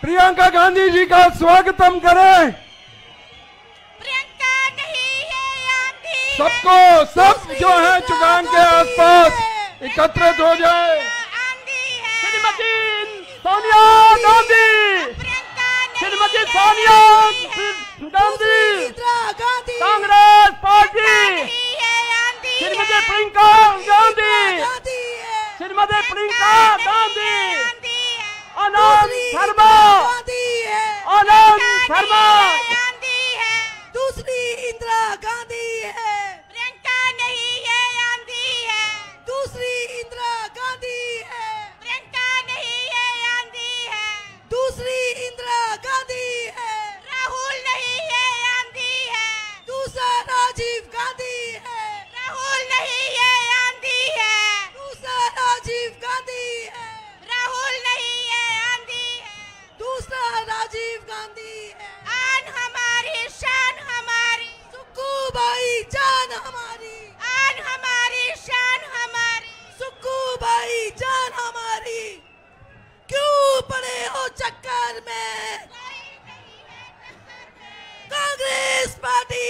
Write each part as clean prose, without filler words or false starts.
प्रियंका गांधी जी का स्वागतम करें। प्रियंका नहीं है आंधी, सबको सब जो है चुगान के आसपास एकत्रित हो जाए। आंधी है श्रीमती सोनिया गांधी, श्रीमती सोनिया गांधी, कांग्रेस पार्टी, श्रीमती प्रियंका गांधी, श्रीमती प्रियंका गांधी, आनंद शर्मा, आनंद शर्मा, दूसरी इंदिरा गांधी है। प्रियंका नहीं है आंधी है, दूसरी इंदिरा गांधी है। प्रियंका नहीं है आंधी है, दूसरी इंदिरा गांधी है। राहुल नहीं है आंधी है, दूसरा राजीव गांधी है। राहुल नहीं है आंधी है, दूसरा राजीव गांधी है। राहुल नहीं है आंधी है, दूसरा राजीव गांधी है। आन हमारी शान हमारी, सुक्कू भाई जान हमारी, आन हमारी शान हमारी, सुक्कू भाई जान हमारी। क्यों पड़े हो चक्कर में कांग्रेस पार्टी?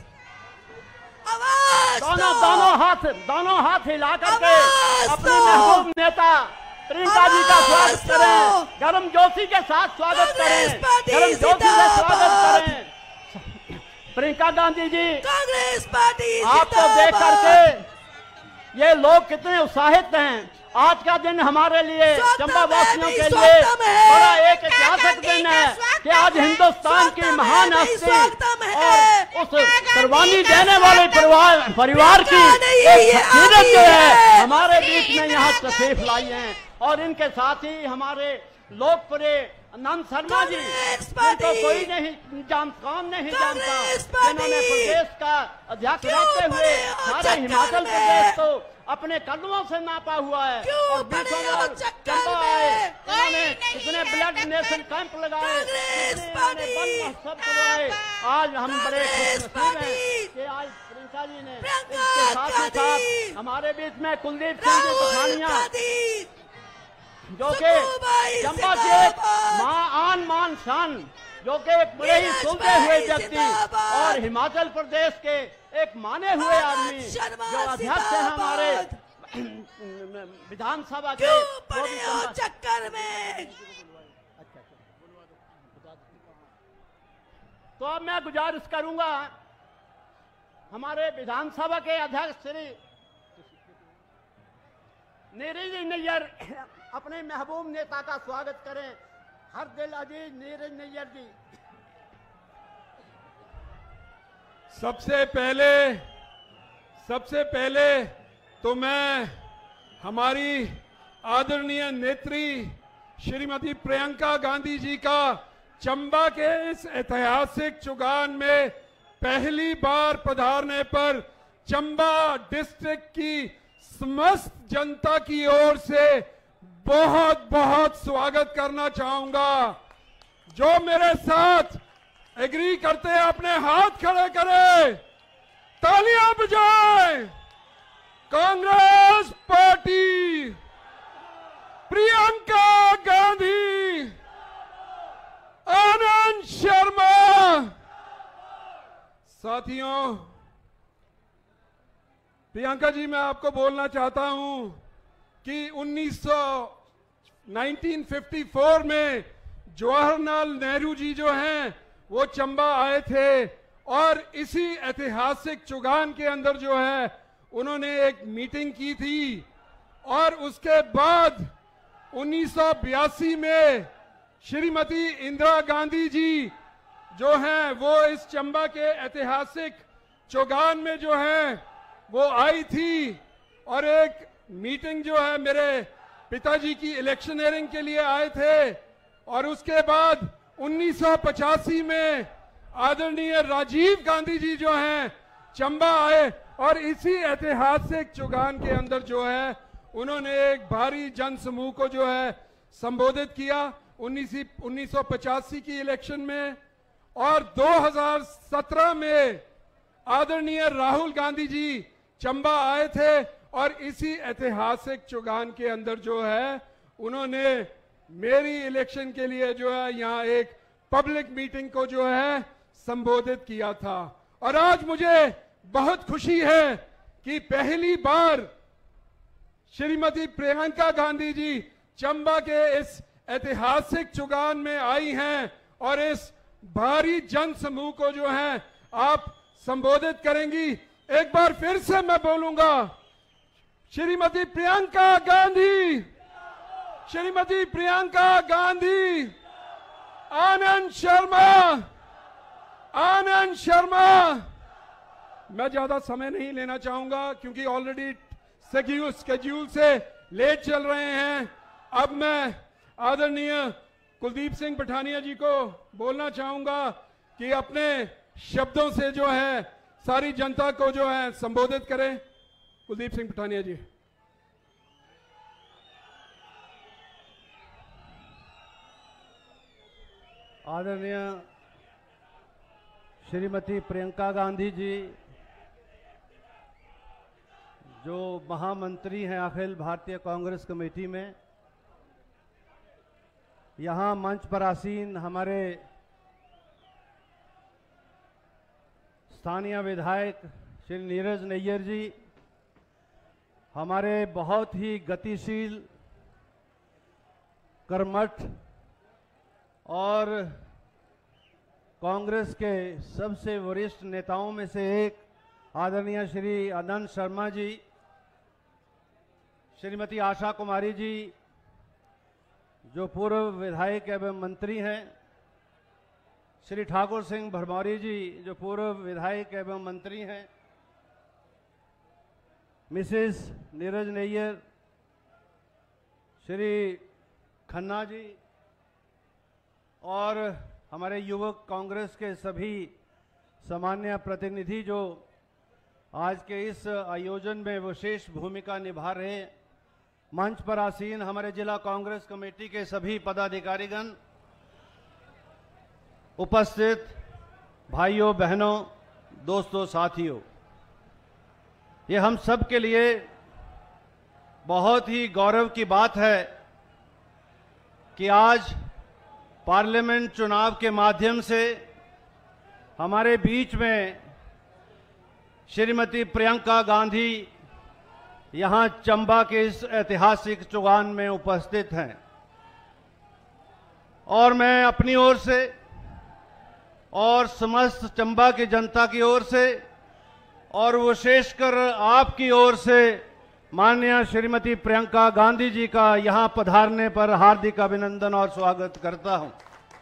आवाज दोनों हाथ हिला करके आवाज अपने दो। महबूब नेता प्रियंका जी का आवाज स्वागत दो। करें, गर्म जोशी के साथ स्वागत कांग्रेस करें, पार्टी गर्म जोशी से स्वागत जिंदाबाद। करें। प्रियंका गांधी जी, कांग्रेस पार्टी आपको देख करके ये लोग कितने उत्साहित हैं। आज का दिन हमारे लिए, चंबा वासियों के लिए बड़ा एक ऐतिहासिक दिन है कि आज हिंदुस्तान की महान हस्ती और उस कुर्बानी देने वाले परिवार की एक शख्सियत जो है हमारे बीच में यहाँ तशरीफ लाई है। और इनके साथ ही हमारे लोकप्रिय आनंद शर्मा जी, जिनको कोई नहीं कौन नहीं जानता, जिन्होंने प्रदेश का अध्यक्ष रहते हुए सारे हिमाचल प्रदेश को अपने कदमों से नापा हुआ है और बीचों में चंबा आए, इन्होंने इतने ब्लड डोनेशन कैंप लगाए, इन्होंने वन महोत्सव करवाए। आज हम बड़े खुशनसीब हैं कि आज प्रियंका जी ने इसके साथ ही साथ हमारे बीच में कुलदीप सिंह जी पठानिया, जो कि चंबा के आन मान शान, जो कि एक बड़े ही सुलझे हुए व्यक्ति और हिमाचल प्रदेश के एक माने हुए आदमी जो अध्यक्ष है हमारे विधानसभा के, वो भी चक्कर में। तो अब मैं गुजारिश करूंगा हमारे विधानसभा के अध्यक्ष श्री नीरज नैयर अपने महबूब नेता का स्वागत करें। हर दिल अजीज नीरज नैयर जी। सबसे पहले तो मैं हमारी आदरणीय नेत्री श्रीमती प्रियंका गांधी जी का चंबा के इस ऐतिहासिक चुगान में पहली बार पधारने पर चंबा डिस्ट्रिक्ट की समस्त जनता की ओर से बहुत बहुत स्वागत करना चाहूंगा। जो मेरे साथ एग्री करते हैं अपने हाथ खड़े करें, तालियां बजाएं। कांग्रेस पार्टी, प्रियंका गांधी, आनंद शर्मा। साथियों, प्रियंका जी, मैं आपको बोलना चाहता हूं कि 1954 में जवाहरलाल नेहरू जी जो हैं वो चंबा आए थे और इसी ऐतिहासिक चुगान के अंदर जो है उन्होंने एक मीटिंग की थी। और उसके बाद 1982 में श्रीमती इंदिरा गांधी जी जो हैं वो इस चंबा के ऐतिहासिक चुगान में जो है वो आई थी और एक मीटिंग जो है मेरे पिताजी की इलेक्शनरिंग के लिए आए थे। और उसके बाद 1985 में आदरणीय राजीव गांधी जी जो हैं चंबा आए और इसी ऐतिहासिक चुगान के अंदर जो है उन्होंने एक भारी जन समूह को जो है संबोधित किया 1985 की इलेक्शन में। और 2017 में आदरणीय राहुल गांधी जी चंबा आए थे और इसी ऐतिहासिक चुगान के अंदर जो है उन्होंने मेरी इलेक्शन के लिए जो है यहाँ एक पब्लिक मीटिंग को जो है संबोधित किया था। और आज मुझे बहुत खुशी है कि पहली बार श्रीमती प्रियंका गांधी जी चंबा के इस ऐतिहासिक चुगान में आई हैं और इस भारी जन समूह को जो है आप संबोधित करेंगी। एक बार फिर से मैं बोलूंगा, श्रीमती प्रियंका गांधी, श्रीमती प्रियंका गांधी, आनंद शर्मा, आनंद शर्मा। मैं ज्यादा समय नहीं लेना चाहूंगा क्योंकि ऑलरेडी स्केड्यूल से लेट चल रहे हैं। अब मैं आदरणीय कुलदीप सिंह पठानिया जी को बोलना चाहूंगा कि अपने शब्दों से जो है सारी जनता को जो है संबोधित करें। कुलदीप सिंह पठानिया जी। आदरणीय श्रीमती प्रियंका गांधी जी जो महामंत्री हैं अखिल भारतीय कांग्रेस कमेटी में, यहाँ मंच पर आसीन हमारे स्थानीय विधायक श्री नीरज नैयर जी, हमारे बहुत ही गतिशील, कर्मठ और कांग्रेस के सबसे वरिष्ठ नेताओं में से एक आदरणीय श्री आनंद शर्मा जी, श्रीमती आशा कुमारी जी जो पूर्व विधायक एवं मंत्री हैं, श्री ठाकुर सिंह भरमौरी जी जो पूर्व विधायक एवं मंत्री हैं, मिसेस नीरज नैयर, श्री खन्ना जी और हमारे युवक कांग्रेस के सभी सामान्य प्रतिनिधि जो आज के इस आयोजन में विशेष भूमिका निभा रहे हैं, मंच पर आसीन हमारे जिला कांग्रेस कमेटी के सभी पदाधिकारीगण, उपस्थित भाइयों बहनों, दोस्तों, साथियों, ये हम सब के लिए बहुत ही गौरव की बात है कि आज पार्लियामेंट चुनाव के माध्यम से हमारे बीच में श्रीमती प्रियंका गांधी यहां चंबा के इस ऐतिहासिक चुगान में उपस्थित हैं। और मैं अपनी ओर से और समस्त चंबा की जनता की ओर से और विशेषकर आपकी ओर से माननीय श्रीमती प्रियंका गांधी जी का यहां पधारने पर हार्दिक अभिनंदन और स्वागत करता हूं।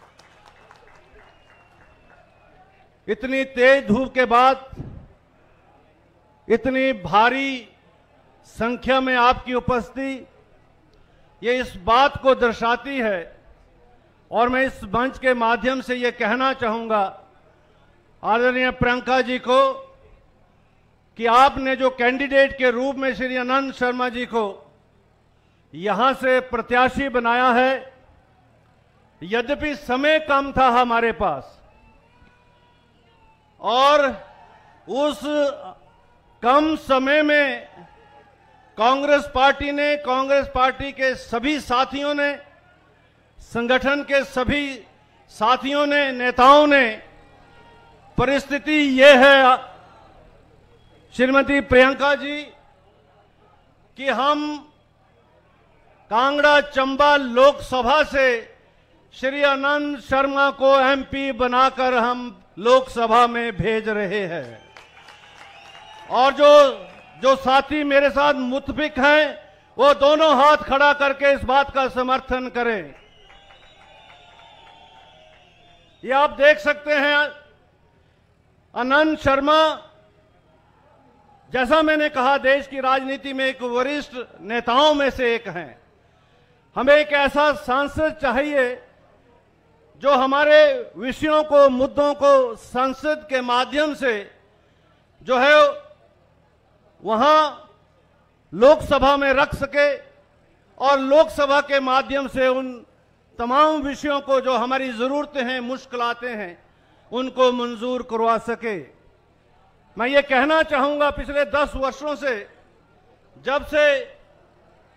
इतनी तेज धूप के बाद इतनी भारी संख्या में आपकी उपस्थिति ये इस बात को दर्शाती है, और मैं इस मंच के माध्यम से ये कहना चाहूंगा आदरणीय प्रियंका जी को कि आपने जो कैंडिडेट के रूप में श्री आनंद शर्मा जी को यहां से प्रत्याशी बनाया है, यद्यपि समय कम था हमारे पास और उस कम समय में कांग्रेस पार्टी ने, कांग्रेस पार्टी के सभी साथियों ने, संगठन के सभी साथियों ने, नेताओं ने, परिस्थिति ये है श्रीमती प्रियंका जी कि हम कांगड़ा चंबा लोकसभा से श्री आनंद शर्मा को एमपी बनाकर हम लोकसभा में भेज रहे हैं। और जो साथी मेरे साथ मुत्फिक हैं वो दोनों हाथ खड़ा करके इस बात का समर्थन करें। ये आप देख सकते हैं आनंद शर्मा, जैसा मैंने कहा, देश की राजनीति में एक वरिष्ठ नेताओं में से एक हैं। हमें एक ऐसा सांसद चाहिए जो हमारे विषयों को, मुद्दों को संसद के माध्यम से जो है वहां लोकसभा में रख सके और लोकसभा के माध्यम से उन तमाम विषयों को जो हमारी जरूरतें हैं, मुश्किलातें हैं, उनको मंजूर करवा सके। मैं ये कहना चाहूंगा, पिछले 10 वर्षों से जब से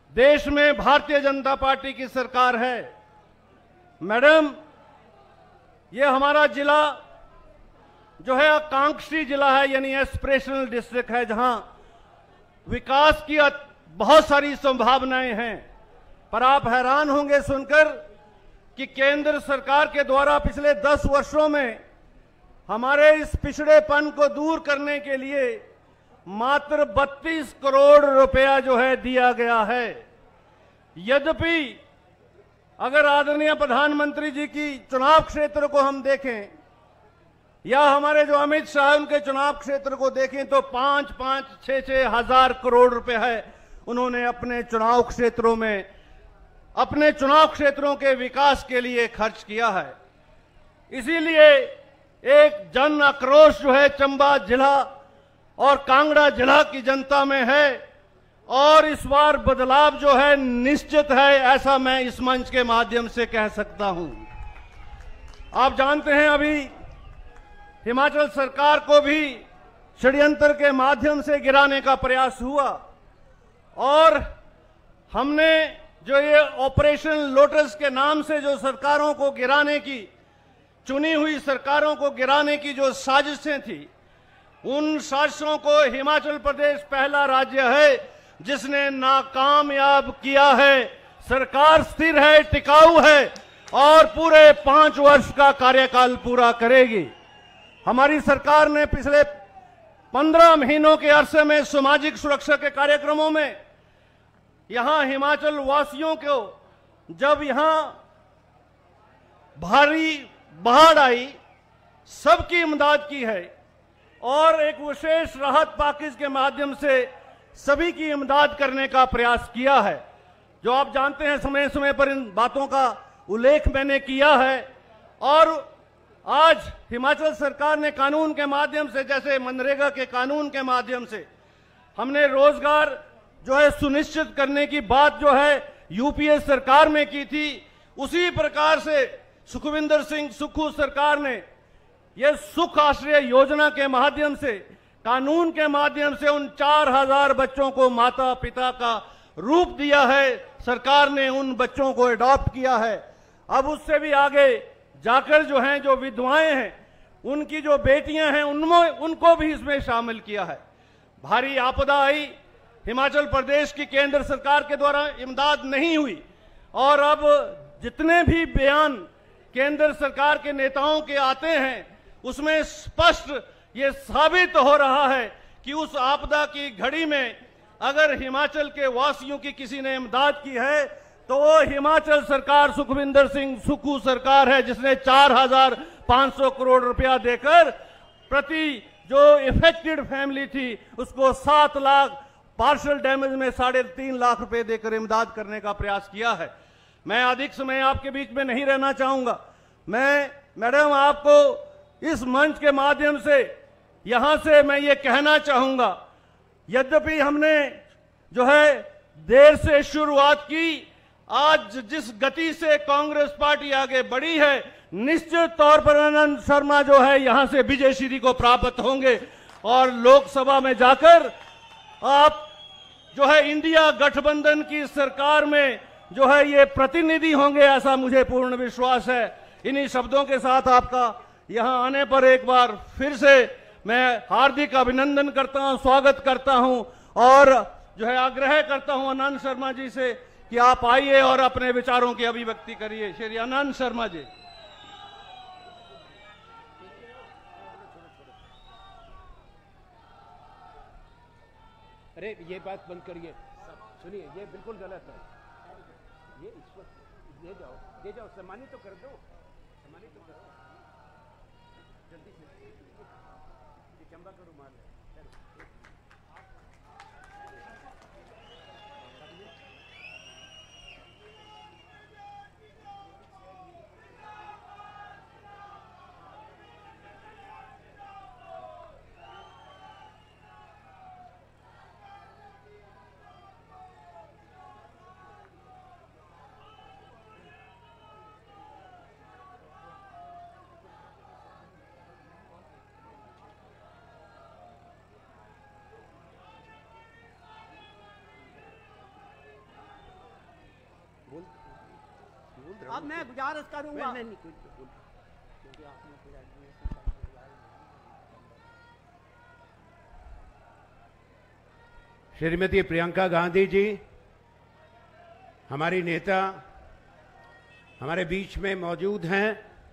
देश में भारतीय जनता पार्टी की सरकार है। मैडम, ये हमारा जिला जो है आकांक्षी जिला है, यानी एस्पिरेशनल डिस्ट्रिक्ट है, जहां विकास की बहुत सारी संभावनाएं हैं। पर आप हैरान होंगे सुनकर कि केंद्र सरकार के द्वारा पिछले 10 वर्षों में हमारे इस पिछड़ेपन को दूर करने के लिए मात्र 32 करोड़ रुपया जो है दिया गया है। यद्यपि अगर आदरणीय प्रधानमंत्री जी की चुनाव क्षेत्र को हम देखें या हमारे जो अमित शाह उनके चुनाव क्षेत्र को देखें तो 5-5, 6-6 हजार करोड़ रुपए है उन्होंने अपने चुनाव क्षेत्रों में, अपने चुनाव क्षेत्रों के विकास के लिए खर्च किया है। इसीलिए एक जन आक्रोश जो है चंबा जिला और कांगड़ा जिला की जनता में है और इस बार बदलाव जो है निश्चित है, ऐसा मैं इस मंच के माध्यम से कह सकता हूं। आप जानते हैं अभी हिमाचल सरकार को भी षड्यंत्र के माध्यम से गिराने का प्रयास हुआ और हमने जो ये ऑपरेशन लोटस के नाम से जो सरकारों को गिराने की, चुनी हुई सरकारों को गिराने की जो साजिशें थी, उन साजिशों को हिमाचल प्रदेश पहला राज्य है जिसने नाकामयाब किया है। सरकार स्थिर है, टिकाऊ है और पूरे 5 वर्ष का कार्यकाल पूरा करेगी। हमारी सरकार ने पिछले 15 महीनों के अरसे में सामाजिक सुरक्षा के कार्यक्रमों में यहां हिमाचल वासियों को, जब यहां भारी बाढ़ आई, सबकी इमदाद की है और एक विशेष राहत पैकेज के माध्यम से सभी की इमदाद करने का प्रयास किया है। जो आप जानते हैं समय समय पर इन बातों का उल्लेख मैंने किया है और आज हिमाचल सरकार ने कानून के माध्यम से, जैसे मनरेगा के कानून के माध्यम से हमने रोजगार जो है सुनिश्चित करने की बात जो है यूपीए सरकार में की थी, उसी प्रकार से सुखविंदर सिंह सुक्खू सरकार ने यह सुख आश्रय योजना के माध्यम से, कानून के माध्यम से उन 4000 बच्चों को माता पिता का रूप दिया है। सरकार ने उन बच्चों को अडॉप्ट किया है। अब उससे भी आगे जाकर जो हैं, जो विधवाएं हैं, उनकी जो बेटियां हैं, उनको भी इसमें शामिल किया है। भारी आपदा आई, हिमाचल प्रदेश की केंद्र सरकार के द्वारा इमदाद नहीं हुई और अब जितने भी बयान केंद्र सरकार के नेताओं के आते हैं उसमें स्पष्ट ये साबित हो रहा है कि उस आपदा की घड़ी में अगर हिमाचल के वासियों की किसी ने इमदाद की है तो वो हिमाचल सरकार, सुखविंदर सिंह सुक्खू सरकार है, जिसने 4500 करोड़ रुपया देकर प्रति जो इफेक्टेड फैमिली थी उसको 7 लाख, पार्शियल डैमेज में 3.5 लाख रुपए देकर इमदाद करने का प्रयास किया है। मैं अधिक समय आपके बीच में नहीं रहना चाहूंगा। मैं मैडम आपको इस मंच के माध्यम से यहां से मैं ये कहना चाहूंगा, यद्यपि हमने जो है देर से शुरुआत की, आज जिस गति से कांग्रेस पार्टी आगे बढ़ी है, निश्चित तौर पर आनंद शर्मा जो है यहां से विजय श्री को प्राप्त होंगे और लोकसभा में जाकर आप जो है इंडिया गठबंधन की सरकार में जो है ये प्रतिनिधि होंगे, ऐसा मुझे पूर्ण विश्वास है। इन्हीं शब्दों के साथ आपका यहां आने पर एक बार फिर से मैं हार्दिक अभिनंदन करता हूं, स्वागत करता हूं और जो है आग्रह करता हूं आनंद शर्मा जी से कि आप आइए और अपने विचारों की अभिव्यक्ति करिए। श्री आनंद शर्मा जी। अरे ये बात बंद करिए, सुनिए, ये बिल्कुल गलत है। ये इस वक्त दे जाओ, सम्मानित तो कर दो, सम्मानित तो करो जल्दी से। ये चंबा का रुमाल है। अब मैं गुजारिश करूंगा, श्रीमती प्रियंका गांधी जी हमारी नेता हमारे बीच में मौजूद हैं।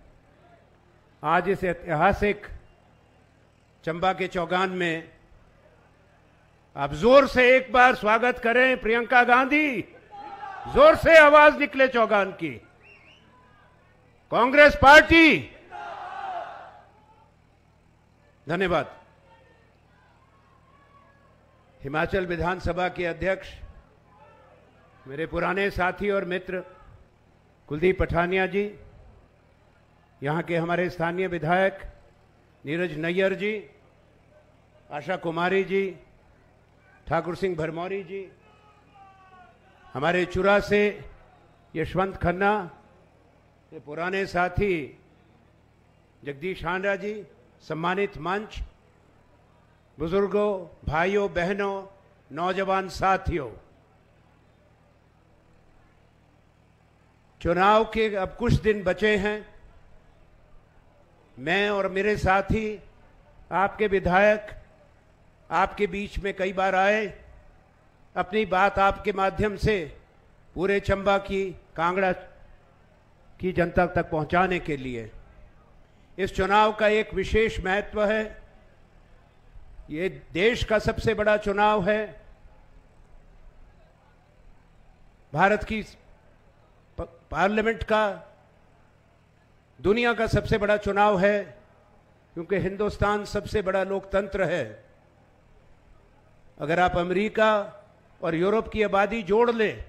आज इस ऐतिहासिक चंबा के चौगान में आप जोर से एक बार स्वागत करें प्रियंका गांधी, जोर से आवाज निकले चौगान की। कांग्रेस पार्टी, धन्यवाद। हिमाचल विधानसभा के अध्यक्ष मेरे पुराने साथी और मित्र कुलदीप पठानिया जी, यहां के हमारे स्थानीय विधायक नीरज नैयर जी, आशा कुमारी जी, ठाकुर सिंह भरमौरी जी, हमारे चुरा से यशवंत खन्ना, ये पुराने साथी जगदीश हांडा जी, सम्मानित मंच, बुजुर्गों, भाइयों बहनों, नौजवान साथियों, चुनाव के अब कुछ दिन बचे हैं। मैं और मेरे साथी आपके विधायक आपके बीच में कई बार आए, अपनी बात आपके माध्यम से पूरे चंबा की, कांगड़ा की जनता तक पहुंचाने के लिए। इस चुनाव का एक विशेष महत्व है। ये देश का सबसे बड़ा चुनाव है, भारत की पार्लियामेंट का, दुनिया का सबसे बड़ा चुनाव है, क्योंकि हिंदुस्तान सबसे बड़ा लोकतंत्र है। अगर आप अमेरिका और यूरोप की आबादी जोड़ लें,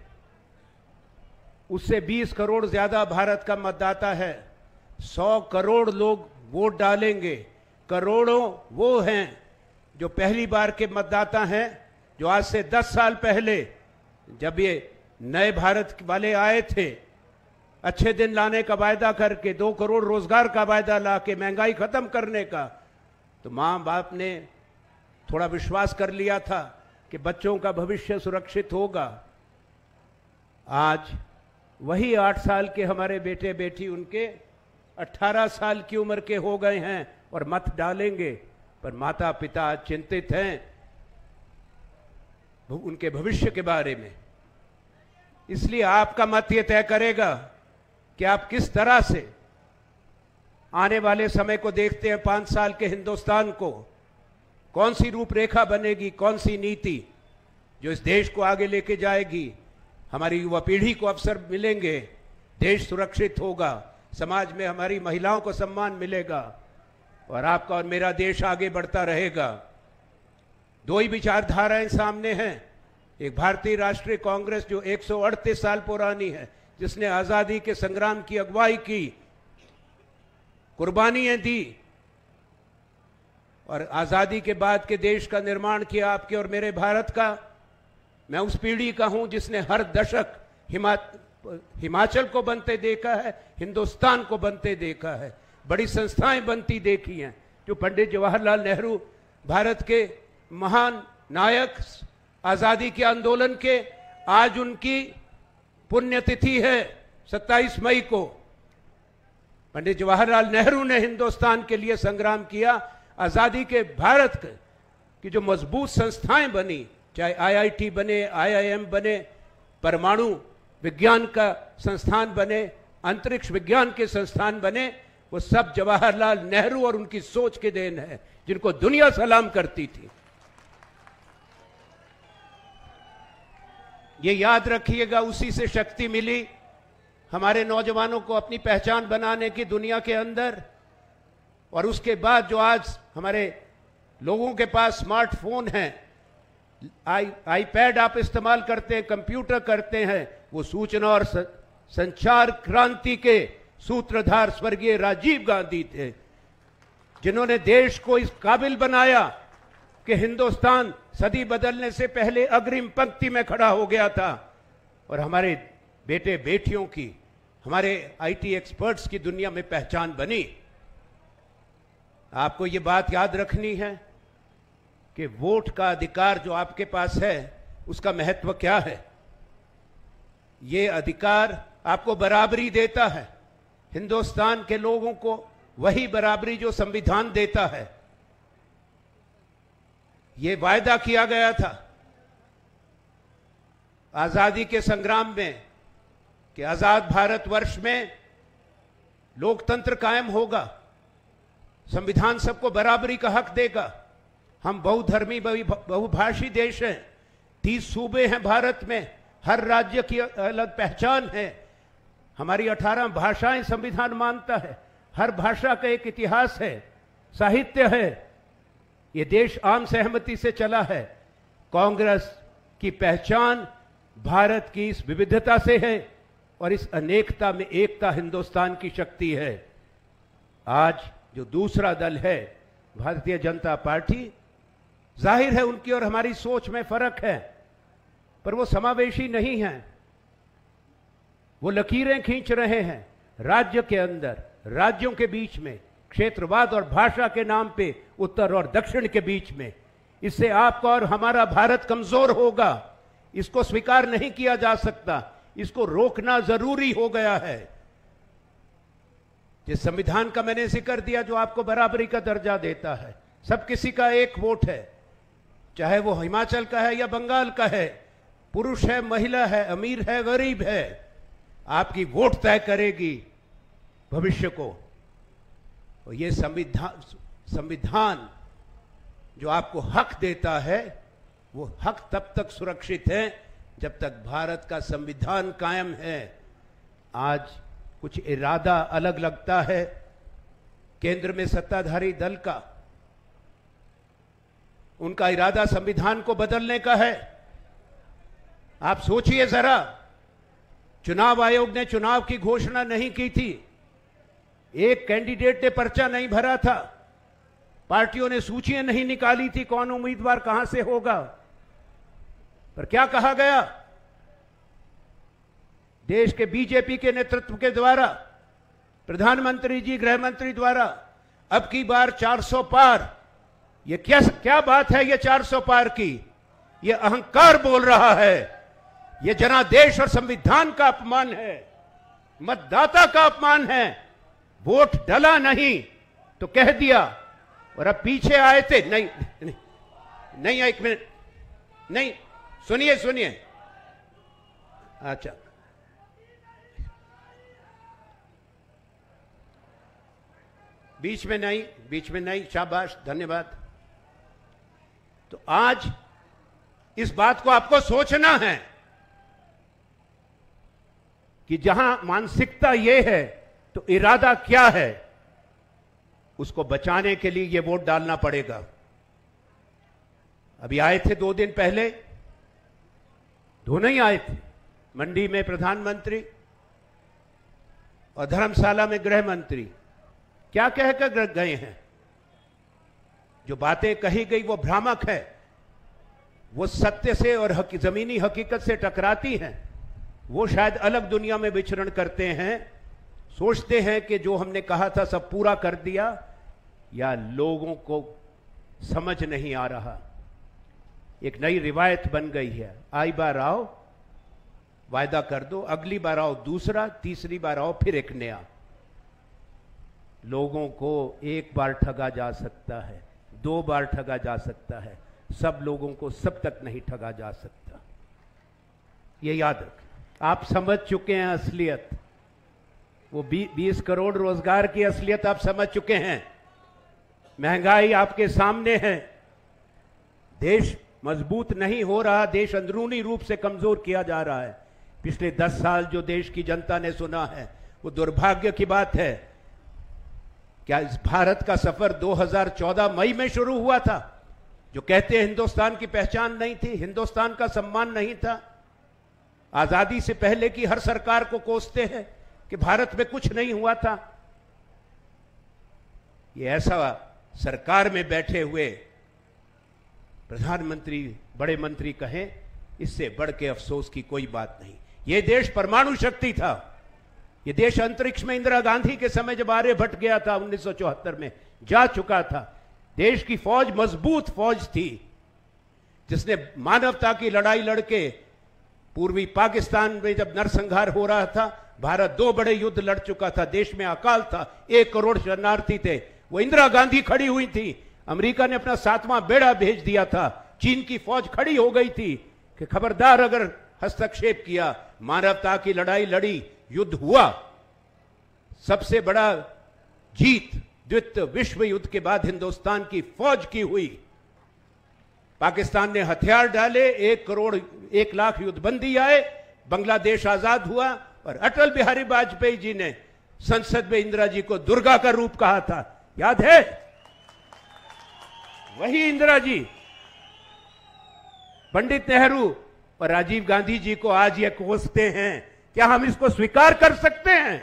उससे 20 करोड़ ज्यादा भारत का मतदाता है। 100 करोड़ लोग वोट डालेंगे। करोड़ों वो हैं जो पहली बार के मतदाता हैं, जो आज से 10 साल पहले जब ये नए भारत वाले आए थे, अच्छे दिन लाने का वायदा करके, 2 करोड़ रोजगार का वायदा लाके, महंगाई खत्म करने का, तो मां बाप ने थोड़ा विश्वास कर लिया था कि बच्चों का भविष्य सुरक्षित होगा। आज वही 8 साल के हमारे बेटे बेटी उनके 18 साल की उम्र के हो गए हैं और मत डालेंगे, पर माता पिता चिंतित हैं उनके भविष्य के बारे में। इसलिए आपका मत ये तय करेगा कि आप किस तरह से आने वाले समय को देखते हैं। 5 साल के हिंदुस्तान को कौन सी रूपरेखा बनेगी, कौन सी नीति जो इस देश को आगे लेके जाएगी। हमारी युवा पीढ़ी को अवसर मिलेंगे, देश सुरक्षित होगा, समाज में हमारी महिलाओं को सम्मान मिलेगा और आपका और मेरा देश आगे बढ़ता रहेगा। 2 ही विचारधाराएं सामने हैं। एक भारतीय राष्ट्रीय कांग्रेस जो 138 साल पुरानी है, जिसने आजादी के संग्राम की अगुवाई की, कुर्बानियां दी और आजादी के बाद के देश का निर्माण किया, आपके और मेरे भारत का। मैं उस पीढ़ी का हूं जिसने हर दशक हिमाचल को बनते देखा है, हिंदुस्तान को बनते देखा है, बड़ी संस्थाएं बनती देखी हैं। जो पंडित जवाहरलाल नेहरू, भारत के महान नायक, आजादी के आंदोलन के, आज उनकी पुण्यतिथि है 27 मई को। पंडित जवाहरलाल नेहरू ने हिंदुस्तान के लिए संग्राम किया। आजादी के भारत की जो मजबूत संस्थाएं बनी, चाहे IIT बने, IIM बने, परमाणु विज्ञान का संस्थान बने, अंतरिक्ष विज्ञान के संस्थान बने, वो सब जवाहरलाल नेहरू और उनकी सोच के देन है, जिनको दुनिया सलाम करती थी। ये याद रखिएगा, उसी से शक्ति मिली हमारे नौजवानों को अपनी पहचान बनाने की दुनिया के अंदर। और उसके बाद जो आज हमारे लोगों के पास स्मार्टफोन है, आईपैड आप इस्तेमाल करते हैं, कंप्यूटर करते हैं, वो सूचना और संचार क्रांति के सूत्रधार स्वर्गीय राजीव गांधी थे, जिन्होंने देश को इस काबिल बनाया कि हिंदुस्तान सदी बदलने से पहले अग्रिम पंक्ति में खड़ा हो गया था। और हमारे बेटे बेटियों की, हमारे IT एक्सपर्ट्स की दुनिया में पहचान बनी। आपको ये बात याद रखनी है कि वोट का अधिकार जो आपके पास है, उसका महत्व क्या है। ये अधिकार आपको बराबरी देता है, हिंदुस्तान के लोगों को वही बराबरी जो संविधान देता है। यह वायदा किया गया था आजादी के संग्राम में कि आजाद भारतवर्ष में लोकतंत्र कायम होगा, संविधान सबको बराबरी का हक देगा। हम बहुधर्मी बहुभाषी देश हैं, 30 सूबे हैं भारत में, हर राज्य की अलग पहचान है, हमारी 18 भाषाएं संविधान मानता है, हर भाषा का एक इतिहास है, साहित्य है। ये देश आम सहमति से चला है। कांग्रेस की पहचान भारत की इस विविधता से है और इस अनेकता में एकता हिंदुस्तान की शक्ति है। आज जो दूसरा दल है भारतीय जनता पार्टी, जाहिर है उनकी और हमारी सोच में फर्क है, पर वो समावेशी नहीं है। वो लकीरें खींच रहे हैं राज्य के अंदर, राज्यों के बीच में, क्षेत्रवाद और भाषा के नाम पे उत्तर और दक्षिण के बीच में। इससे आपका और हमारा भारत कमजोर होगा। इसको स्वीकार नहीं किया जा सकता, इसको रोकना जरूरी हो गया है। जिस संविधान का मैंने जिक्र दिया जो आपको बराबरी का दर्जा देता है, सब किसी का एक वोट है, चाहे वो हिमाचल का है या बंगाल का है, पुरुष है महिला है, अमीर है गरीब है, आपकी वोट तय करेगी भविष्य को। और ये संविधान जो आपको हक देता है, वो हक तब तक सुरक्षित है जब तक भारत का संविधान कायम है। आज कुछ इरादा अलग लगता है केंद्र में सत्ताधारी दल का, उनका इरादा संविधान को बदलने का है। आप सोचिए जरा, चुनाव आयोग ने चुनाव की घोषणा नहीं की थी, एक कैंडिडेट ने पर्चा नहीं भरा था, पार्टियों ने सूचियां नहीं निकाली थी कौन उम्मीदवार कहां से होगा, पर क्या कहा गया देश के बीजेपी के नेतृत्व के द्वारा, प्रधानमंत्री जी, गृह मंत्री द्वारा, अब की बार 400 पार। ये क्या बात है, ये 400 पार की, ये अहंकार बोल रहा है, ये जनादेश और संविधान का अपमान है, मतदाता का अपमान है। वोट डला नहीं तो कह दिया, और अब पीछे आए थे। नहीं, एक मिनट, नहीं, सुनिए। अच्छा, बीच में नहीं, शाबाश, धन्यवाद। तो आज इस बात को आपको सोचना है कि जहां मानसिकता यह है तो इरादा क्या है, उसको बचाने के लिए यह वोट डालना पड़ेगा। अभी आए थे 2 दिन पहले, दोनों ही आए थे, मंडी में प्रधानमंत्री और धर्मशाला में गृह मंत्री। क्या कहकर गए हैं? जो बातें कही गई वो भ्रामक है, वो सत्य से और जमीनी हकीकत से टकराती हैं। वो शायद अलग दुनिया में विचरण करते हैं, सोचते हैं कि जो हमने कहा था सब पूरा कर दिया, या लोगों को समझ नहीं आ रहा। एक नई रिवायत बन गई है, आई बार आओ वायदा कर दो, अगली बार आओ दूसरा, तीसरी बार आओ फिर एक नया। लोगों को एक बार ठगा जा सकता है, 2 बार ठगा जा सकता है, सब लोगों को सब तक नहीं ठगा जा सकता। ये याद रखें। आप समझ चुके हैं असलियत, वो 20 करोड़ रोजगार की असलियत आप समझ चुके हैं। महंगाई आपके सामने है, देश मजबूत नहीं हो रहा, देश अंदरूनी रूप से कमजोर किया जा रहा है। पिछले 10 साल जो देश की जनता ने सुना है वो दुर्भाग्य की बात है। क्या इस भारत का सफर 2014 मई में शुरू हुआ था? जो कहते हैं हिंदुस्तान की पहचान नहीं थी, हिंदुस्तान का सम्मान नहीं था, आजादी से पहले की हर सरकार को कोसते हैं कि भारत में कुछ नहीं हुआ था। ये ऐसा सरकार में बैठे हुए प्रधानमंत्री, बड़े मंत्री कहें, इससे बढ़ के अफसोस की कोई बात नहीं। यह देश परमाणु शक्ति था, यह देश अंतरिक्ष में इंदिरा गांधी के समय जब आर्यभट्ट गया था 1974 में जा चुका था। देश की फौज मजबूत फौज थी, जिसने मानवता की लड़ाई लड़के पूर्वी पाकिस्तान में जब नरसंहार हो रहा था, भारत 2 बड़े युद्ध लड़ चुका था, देश में अकाल था, 1 करोड़ शरणार्थी थे। वो इंदिरा गांधी खड़ी हुई थी, अमेरिका ने अपना 7वां बेड़ा भेज दिया था, चीन की फौज खड़ी हो गई थी कि खबरदार अगर हस्तक्षेप किया, मानवता की लड़ाई लड़ी, युद्ध हुआ। सबसे बड़ा जीत द्वितीय विश्व युद्ध के बाद हिंदुस्तान की फौज की हुई। पाकिस्तान ने हथियार डाले, 1 करोड़ 1 लाख युद्धबंदी आए, बांग्लादेश आजाद हुआ और अटल बिहारी वाजपेयी जी ने संसद में इंदिरा जी को दुर्गा का रूप कहा था, याद है? वही इंदिरा जी पंडित नेहरू और राजीव गांधी जी को आज ये कोसते हैं। क्या हम इसको स्वीकार कर सकते हैं?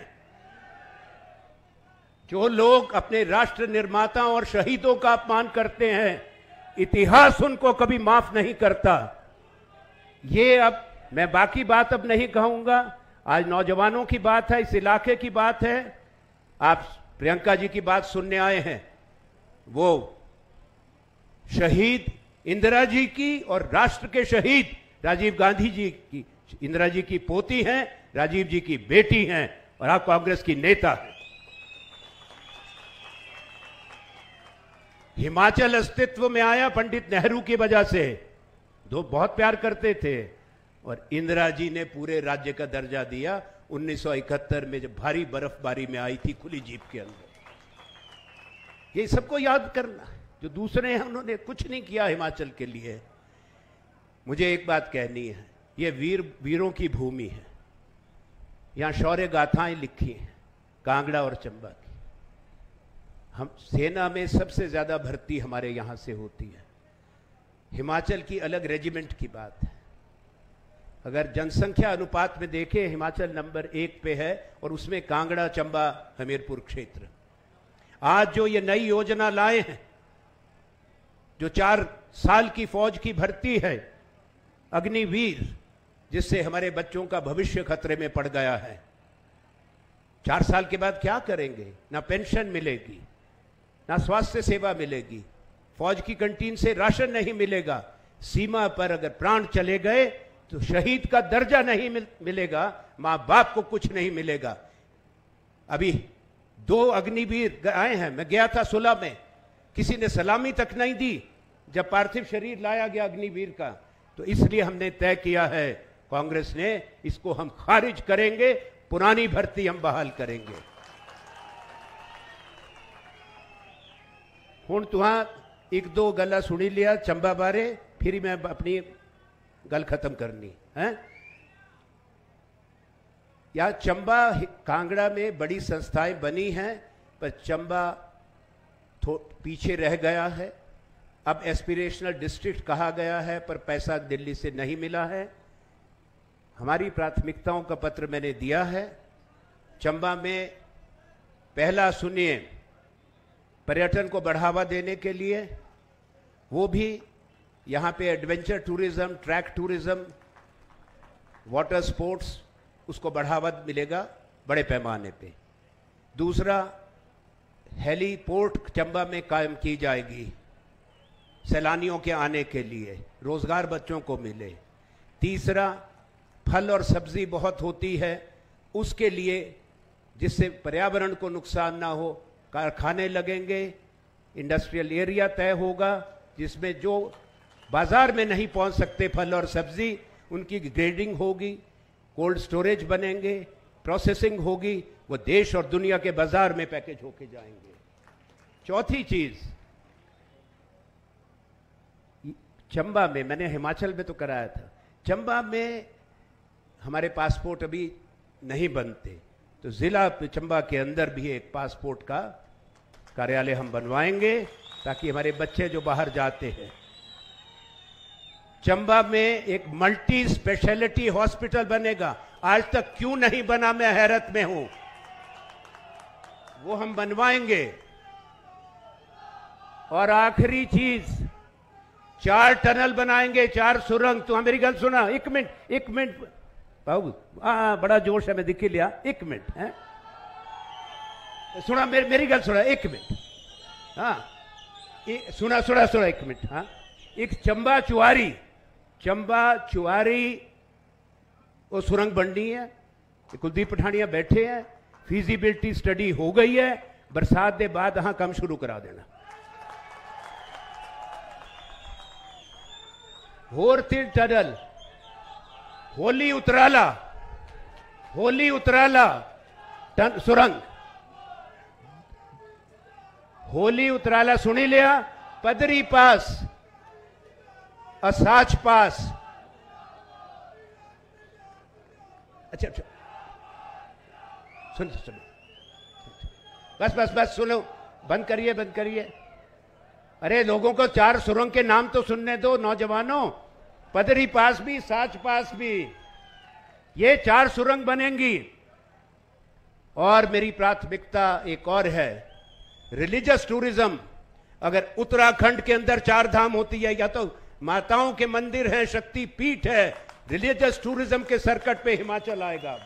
जो लोग अपने राष्ट्र निर्माताओं और शहीदों का अपमान करते हैं, इतिहास उनको कभी माफ नहीं करता। ये अब मैं बाकी बात अब नहीं कहूंगा, आज नौजवानों की बात है, इस इलाके की बात है। आप प्रियंका जी की बात सुनने आए हैं, वो शहीद इंदिरा जी की और राष्ट्र के शहीद राजीव गांधी जी की, इंदिरा जी की पोती हैं, राजीव जी की बेटी हैं और आप कांग्रेस की नेता हैं। हिमाचल अस्तित्व में आया पंडित नेहरू की वजह से, दो बहुत प्यार करते थे और इंदिरा जी ने पूरे राज्य का दर्जा दिया 1971 में जब भारी बर्फबारी में आई थी खुली जीप के अंदर। ये सबको याद करना, जो दूसरे हैं उन्होंने कुछ नहीं किया हिमाचल के लिए। मुझे एक बात कहनी है, ये वीरों की भूमि है, यहां शौर्य गाथाएं लिखी हैं कांगड़ा और चंबा की। हम सेना में सबसे ज्यादा भर्ती हमारे यहां से होती है। हिमाचल की अलग रेजिमेंट की बात है। अगर जनसंख्या अनुपात में देखें, हिमाचल नंबर 1 पे है और उसमें कांगड़ा, चंबा, हमीरपुर क्षेत्र। आज जो ये नई योजना लाए हैं, जो 4 साल की फौज की भर्ती है, अग्निवीर, जिससे हमारे बच्चों का भविष्य खतरे में पड़ गया है। 4 साल के बाद क्या करेंगे? ना पेंशन मिलेगी, ना स्वास्थ्य सेवा मिलेगी, फौज की कैंटीन से राशन नहीं मिलेगा, सीमा पर अगर प्राण चले गए तो शहीद का दर्जा नहीं मिलेगा, मां बाप को कुछ नहीं मिलेगा। अभी 2 अग्निवीर आए हैं, मैं गया था सुलह में, किसी ने सलामी तक नहीं दी जब पार्थिव शरीर लाया गया अग्निवीर का। तो इसलिए हमने तय किया है, कांग्रेस ने, इसको हम खारिज करेंगे, पुरानी भर्ती हम बहाल करेंगे। हुण तुहां 1-2 गल्लां सुनी लिया चंबा बारे, फिर मैं अपनी गल खत्म करनी है। या चंबा कांगड़ा में बड़ी संस्थाएं बनी हैं, पर चंबा पीछे रह गया है। अब एस्पिरेशनल डिस्ट्रिक्ट कहा गया है, पर पैसा दिल्ली से नहीं मिला है। हमारी प्राथमिकताओं का पत्र मैंने दिया है। चंबा में पहला सुनिए, पर्यटन को बढ़ावा देने के लिए, वो भी यहाँ पे adventure tourism, track tourism, water sports, उसको बढ़ावा मिलेगा बड़े पैमाने पे। दूसरा, हेलीपोर्ट चंबा में कायम की जाएगी सैलानियों के आने के लिए, रोजगार बच्चों को मिले। तीसरा, फल और सब्जी बहुत होती है, उसके लिए जिससे पर्यावरण को नुकसान ना हो, कारखाने लगेंगे, इंडस्ट्रियल एरिया तय होगा, जिसमें जो बाजार में नहीं पहुंच सकते फल और सब्जी, उनकी ग्रेडिंग होगी, कोल्ड स्टोरेज बनेंगे, प्रोसेसिंग होगी, वो देश और दुनिया के बाजार में पैकेज होके जाएंगे। चौथी चीज, चंबा में, मैंने हिमाचल में तो कराया था, चंबा में हमारे पासपोर्ट अभी नहीं बनते, तो जिला चंबा के अंदर भी एक पासपोर्ट का कार्यालय हम बनवाएंगे, ताकि हमारे बच्चे जो बाहर जाते हैं। चंबा में एक मल्टी स्पेशलिटी हॉस्पिटल बनेगा, आज तक क्यों नहीं बना मैं हैरत में हूं, वो हम बनवाएंगे। और आखिरी चीज, 4 टनल बनाएंगे, 4 सुरंग। तो मेरी गल सुना, एक मिनट बाबू, बड़ा जोश है, मैं दिख लिया, 1 मिनट है, सुना मेरी गल सुना, 1 मिनट, हाँ सुना 1 मिनट। हाँ, एक चंबा चुआरी वो सुरंग बननी है, कुलदीप पठानिया बैठे हैं, फीजिबिलिटी स्टडी हो गई है, बरसात के बाद हाँ काम शुरू करा देना। होर तीर टनल, होली उतराला सुरंग, होली उतराला सुनी लिया, पदरी पास, असाच पास। अच्छा सुनो, बस सुनो, बंद करिए। अरे लोगों को 4 सुरंग के नाम तो सुनने दो नौजवानों। पदरी पास भी, साच पास भी, ये 4 सुरंग बनेंगी। और मेरी प्राथमिकता एक और है, रिलीजियस टूरिज्म। अगर उत्तराखंड के अंदर 4 धाम होती है, या तो माताओं के मंदिर हैं, शक्ति पीठ है, रिलीजियस टूरिज्म के सर्किट पे हिमाचल आएगा।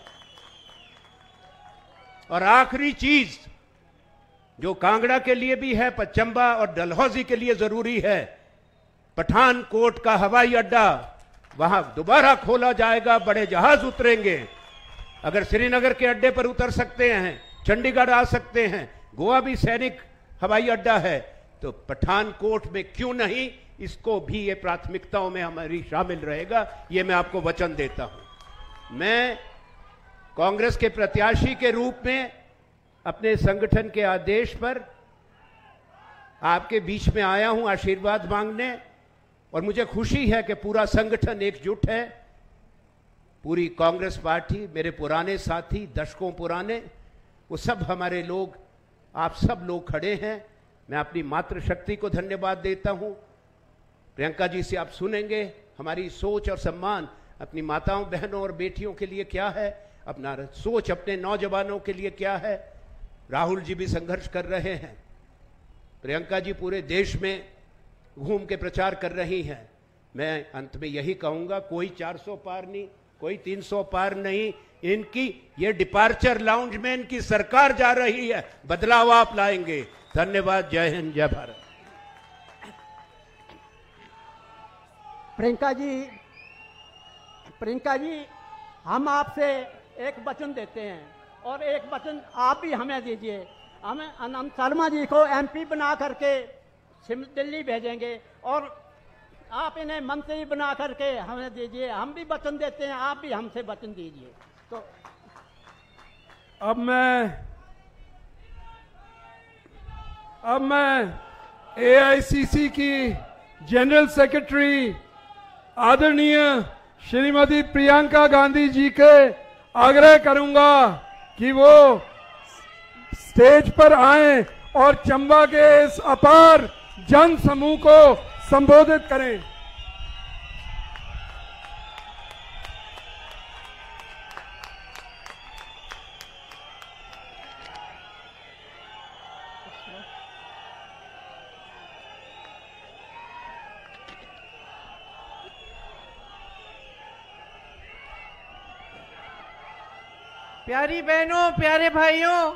और आखिरी चीज जो कांगड़ा के लिए भी है, चंबा और डलहौजी के लिए जरूरी है, पठानकोट का हवाई अड्डा वहां दोबारा खोला जाएगा, बड़े जहाज उतरेंगे। अगर श्रीनगर के अड्डे पर उतर सकते हैं, चंडीगढ़ आ सकते हैं, गोवा भी सैनिक हवाई अड्डा है, तो पठानकोट में क्यों नहीं, इसको भी ये प्राथमिकताओं में हमारी शामिल रहेगा, ये मैं आपको वचन देता हूं। मैं कांग्रेस के प्रत्याशी के रूप में अपने संगठन के आदेश पर आपके बीच में आया हूं आशीर्वाद मांगने, और मुझे खुशी है कि पूरा संगठन एकजुट है। पूरी कांग्रेस पार्टी, मेरे पुराने साथी, दशकों पुराने, वो सब हमारे लोग, आप सब लोग खड़े हैं। मैं अपनी मातृशक्ति को धन्यवाद देता हूं। प्रियंका जी से आप सुनेंगे हमारी सोच और सम्मान अपनी माताओं, बहनों और बेटियों के लिए क्या है, अपना सोच अपने नौजवानों के लिए क्या है। राहुल जी भी संघर्ष कर रहे हैं, प्रियंका जी पूरे देश में घूम के प्रचार कर रही हैं। मैं अंत में यही कहूंगा, कोई 400 पार नहीं, कोई 300 पार नहीं, इनकी ये डिपार्चर लाउंज में इनकी सरकार जा रही है, बदलाव आप लाएंगे। धन्यवाद, जय हिंद, जय भारत। प्रियंका जी, हम आपसे एक वचन देते हैं, और एक वचन आप भी हमें दीजिए। हमें अनंत शर्मा जी को MP बना करके दिल्ली भेजेंगे, और आप इन्हें मंत्री बना करके हमें दीजिए। हम भी वचन देते हैं, आप भी हमसे वचन दीजिए। तो अब मैं AICC की जनरल सेक्रेटरी आदरणीय श्रीमती प्रियंका गांधी जी के आग्रह करूंगा कि वो स्टेज पर आएं और चंबा के इस अपार जन समूह को संबोधित करें। प्यारी बहनों, प्यारे भाइयों,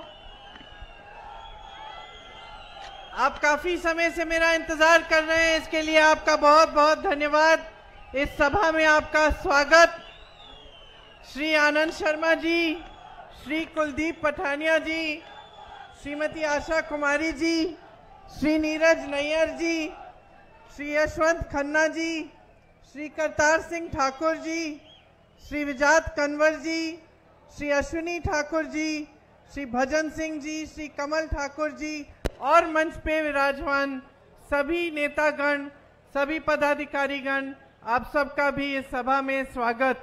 आप काफी समय से मेरा इंतजार कर रहे हैं, इसके लिए आपका बहुत बहुत धन्यवाद। इस सभा में आपका स्वागत। श्री आनंद शर्मा जी, श्री कुलदीप पठानिया जी, श्रीमती आशा कुमारी जी, श्री नीरज नैयर जी, श्री यशवंत खन्ना जी, श्री करतार सिंह ठाकुर जी, श्री विजात कंवर जी, श्री अश्विनी ठाकुर जी, श्री भजन सिंह जी, श्री कमल ठाकुर जी, और मंच पे विराजमान सभी नेतागण, सभी पदाधिकारीगण, आप सबका भी इस सभा में स्वागत।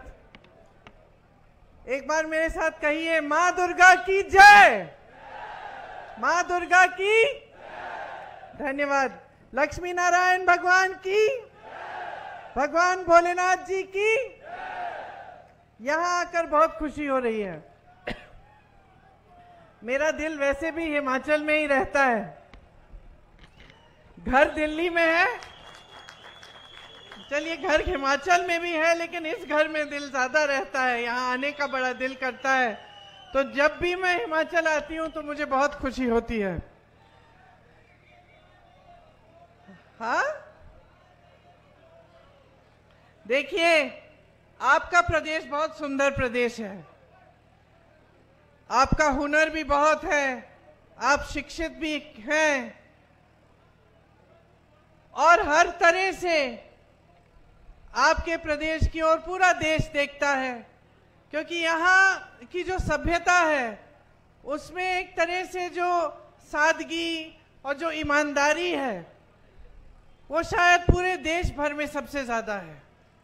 एक बार मेरे साथ कहिए, माँ दुर्गा की जय, माँ दुर्गा की धन्यवाद। लक्ष्मी नारायण भगवान की, भगवान भोलेनाथ जी की। यहाँ आकर बहुत खुशी हो रही है। मेरा दिल वैसे भी हिमाचल में ही रहता है, घर दिल्ली में है, चलिए घर हिमाचल में भी है, लेकिन इस घर में दिल ज्यादा रहता है, यहाँ आने का बड़ा दिल करता है। तो जब भी मैं हिमाचल आती हूँ तो मुझे बहुत खुशी होती है। हाँ, देखिए, आपका प्रदेश बहुत सुंदर प्रदेश है। आपका हुनर भी बहुत है, आप शिक्षित भी हैं और हर तरह से आपके प्रदेश की ओर पूरा देश देखता है, क्योंकि यहाँ की जो सभ्यता है उसमें एक तरह से जो सादगी और जो ईमानदारी है वो शायद पूरे देश भर में सबसे ज्यादा है।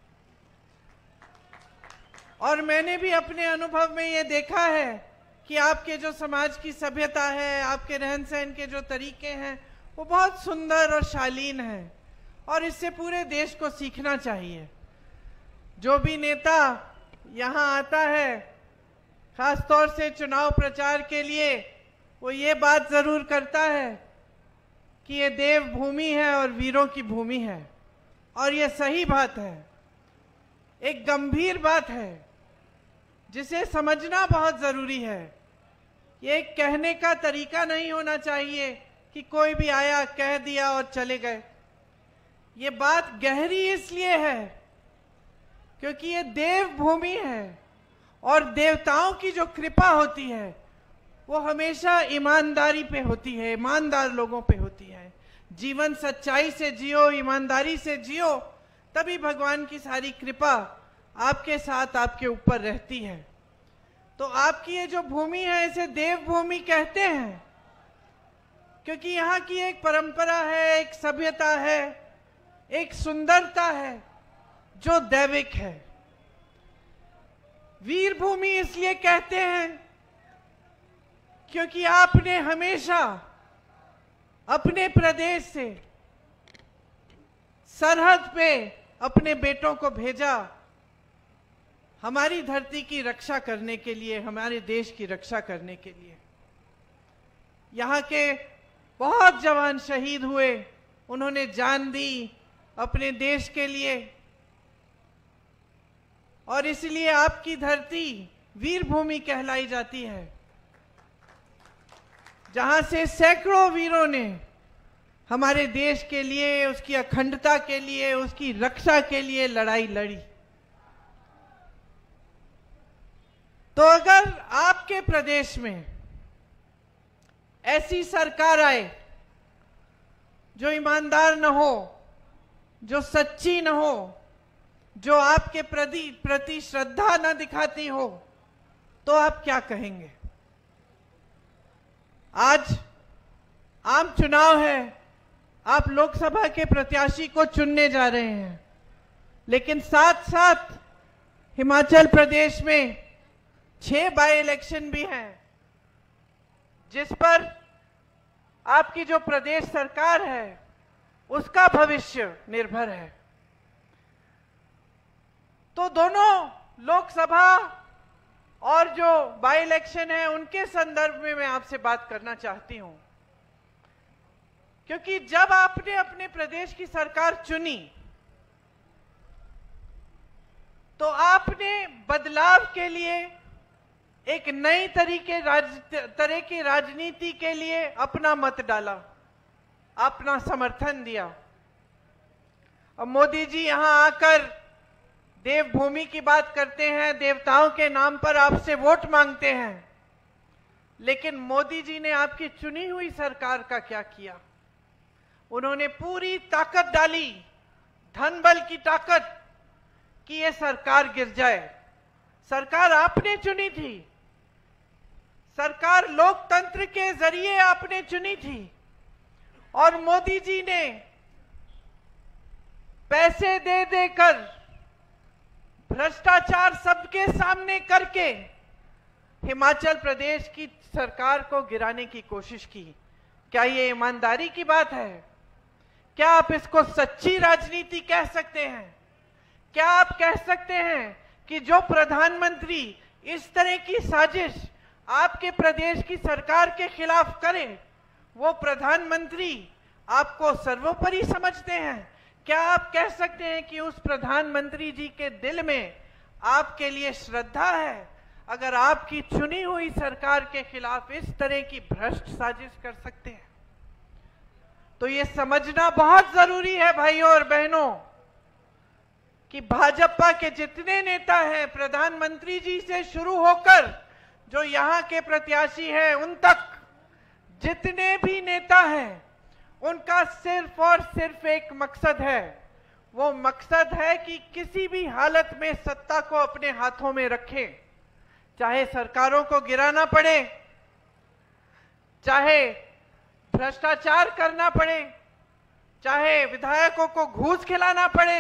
और मैंने भी अपने अनुभव में ये देखा है कि आपके जो समाज की सभ्यता है, आपके रहन सहन के जो तरीके हैं वो बहुत सुंदर और शालीन है और इससे पूरे देश को सीखना चाहिए। जो भी नेता यहाँ आता है खासतौर से चुनाव प्रचार के लिए, वो ये बात जरूर करता है कि ये देव भूमि है और वीरों की भूमि है, और ये सही बात है, एक गंभीर बात है जिसे समझना बहुत जरूरी है। ये एक कहने का तरीका नहीं होना चाहिए कि कोई भी आया कह दिया और चले गए। ये बात गहरी इसलिए है क्योंकि ये देव भूमि है और देवताओं की जो कृपा होती है वो हमेशा ईमानदारी पे होती है, ईमानदार लोगों पे होती है। जीवन सच्चाई से जियो, ईमानदारी से जियो, तभी भगवान की सारी कृपा आपके साथ, आपके ऊपर रहती है। तो आपकी ये जो भूमि है इसे देव भूमि कहते हैं क्योंकि यहाँ की एक परंपरा है, एक सभ्यता है, एक सुंदरता है जो दैविक है। वीर भूमि इसलिए कहते हैं क्योंकि आपने हमेशा अपने प्रदेश से सरहद पे अपने बेटों को भेजा हमारी धरती की रक्षा करने के लिए, हमारे देश की रक्षा करने के लिए। यहाँ के बहुत जवान शहीद हुए, उन्होंने जान दी अपने देश के लिए, और इसलिए आपकी धरती वीर भूमि कहलाई जाती है, जहां से सैकड़ों वीरों ने हमारे देश के लिए, उसकी अखंडता के लिए, उसकी रक्षा के लिए लड़ाई लड़ी। तो अगर आपके प्रदेश में ऐसी सरकार आए जो ईमानदार न हो, जो सच्ची न हो, जो आपके प्रति श्रद्धा न दिखाती हो, तो आप क्या कहेंगे? आज आम चुनाव है, आप लोकसभा के प्रत्याशी को चुनने जा रहे हैं, लेकिन साथ साथ हिमाचल प्रदेश में 6 बाई इलेक्शन भी हैं जिस पर आपकी जो प्रदेश सरकार है उसका भविष्य निर्भर है। तो दोनों लोकसभा और जो बाई इलेक्शन है उनके संदर्भ में मैं आपसे बात करना चाहती हूं, क्योंकि जब आपने अपने प्रदेश की सरकार चुनी तो आपने बदलाव के लिए, एक नई तरह की राजनीति के लिए अपना मत डाला, अपना समर्थन दिया। अब मोदी जी यहां आकर देवभूमि की बात करते हैं, देवताओं के नाम पर आपसे वोट मांगते हैं, लेकिन मोदी जी ने आपकी चुनी हुई सरकार का क्या किया? उन्होंने पूरी ताकत डाली, धन बल की ताकत, कि ये सरकार गिर जाए। सरकार आपने चुनी थी, सरकार लोकतंत्र के जरिए आपने चुनी थी, और मोदी जी ने पैसे दे देकर, भ्रष्टाचार सबके सामने करके हिमाचल प्रदेश की सरकार को गिराने की कोशिश की। क्या ये ईमानदारी की बात है? क्या आप इसको सच्ची राजनीति कह सकते हैं? क्या आप कह सकते हैं कि जो प्रधानमंत्री इस तरह की साजिश आपके प्रदेश की सरकार के खिलाफ करे, वो प्रधानमंत्री आपको सर्वोपरि समझते हैं? क्या आप कह सकते हैं कि उस प्रधानमंत्री जी के दिल में आपके लिए श्रद्धा है, अगर आपकी चुनी हुई सरकार के खिलाफ इस तरह की भ्रष्ट साजिश कर सकते हैं? तो ये समझना बहुत जरूरी है भाइयों और बहनों कि भाजपा के जितने नेता हैं, प्रधानमंत्री जी से शुरू होकर जो यहाँ के प्रत्याशी हैं, उन तक जितने भी नेता हैं, उनका सिर्फ और सिर्फ एक मकसद है। वो मकसद है कि किसी भी हालत में सत्ता को अपने हाथों में रखें, चाहे सरकारों को गिराना पड़े, चाहे भ्रष्टाचार करना पड़े, चाहे विधायकों को घूस खिलाना पड़े,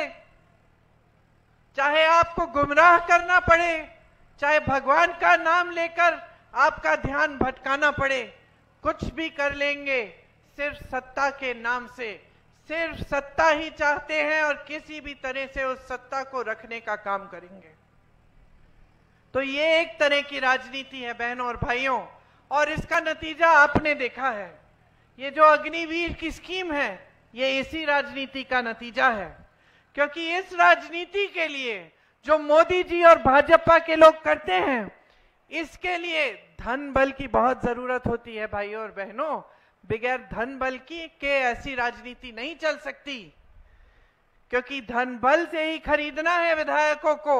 चाहे आपको गुमराह करना पड़े, चाहे भगवान का नाम लेकर आपका ध्यान भटकाना पड़े, कुछ भी कर लेंगे सिर्फ सत्ता के नाम से। सिर्फ सत्ता ही चाहते हैं और किसी भी तरह से उस सत्ता को रखने का काम करेंगे। तो ये एक तरह की राजनीति है बहनों और भाइयों, और इसका नतीजा आपने देखा है। ये जो अग्निवीर की स्कीम है, ये इसी राजनीति का नतीजा है। क्योंकि इस राजनीति के लिए जो मोदी जी और भाजपा के लोग करते हैं, इसके लिए धन बल की बहुत जरूरत होती है भाइयों और बहनों। बगैर धन बल के ऐसी राजनीति नहीं चल सकती, क्योंकि धन बल से ही खरीदना है विधायकों को,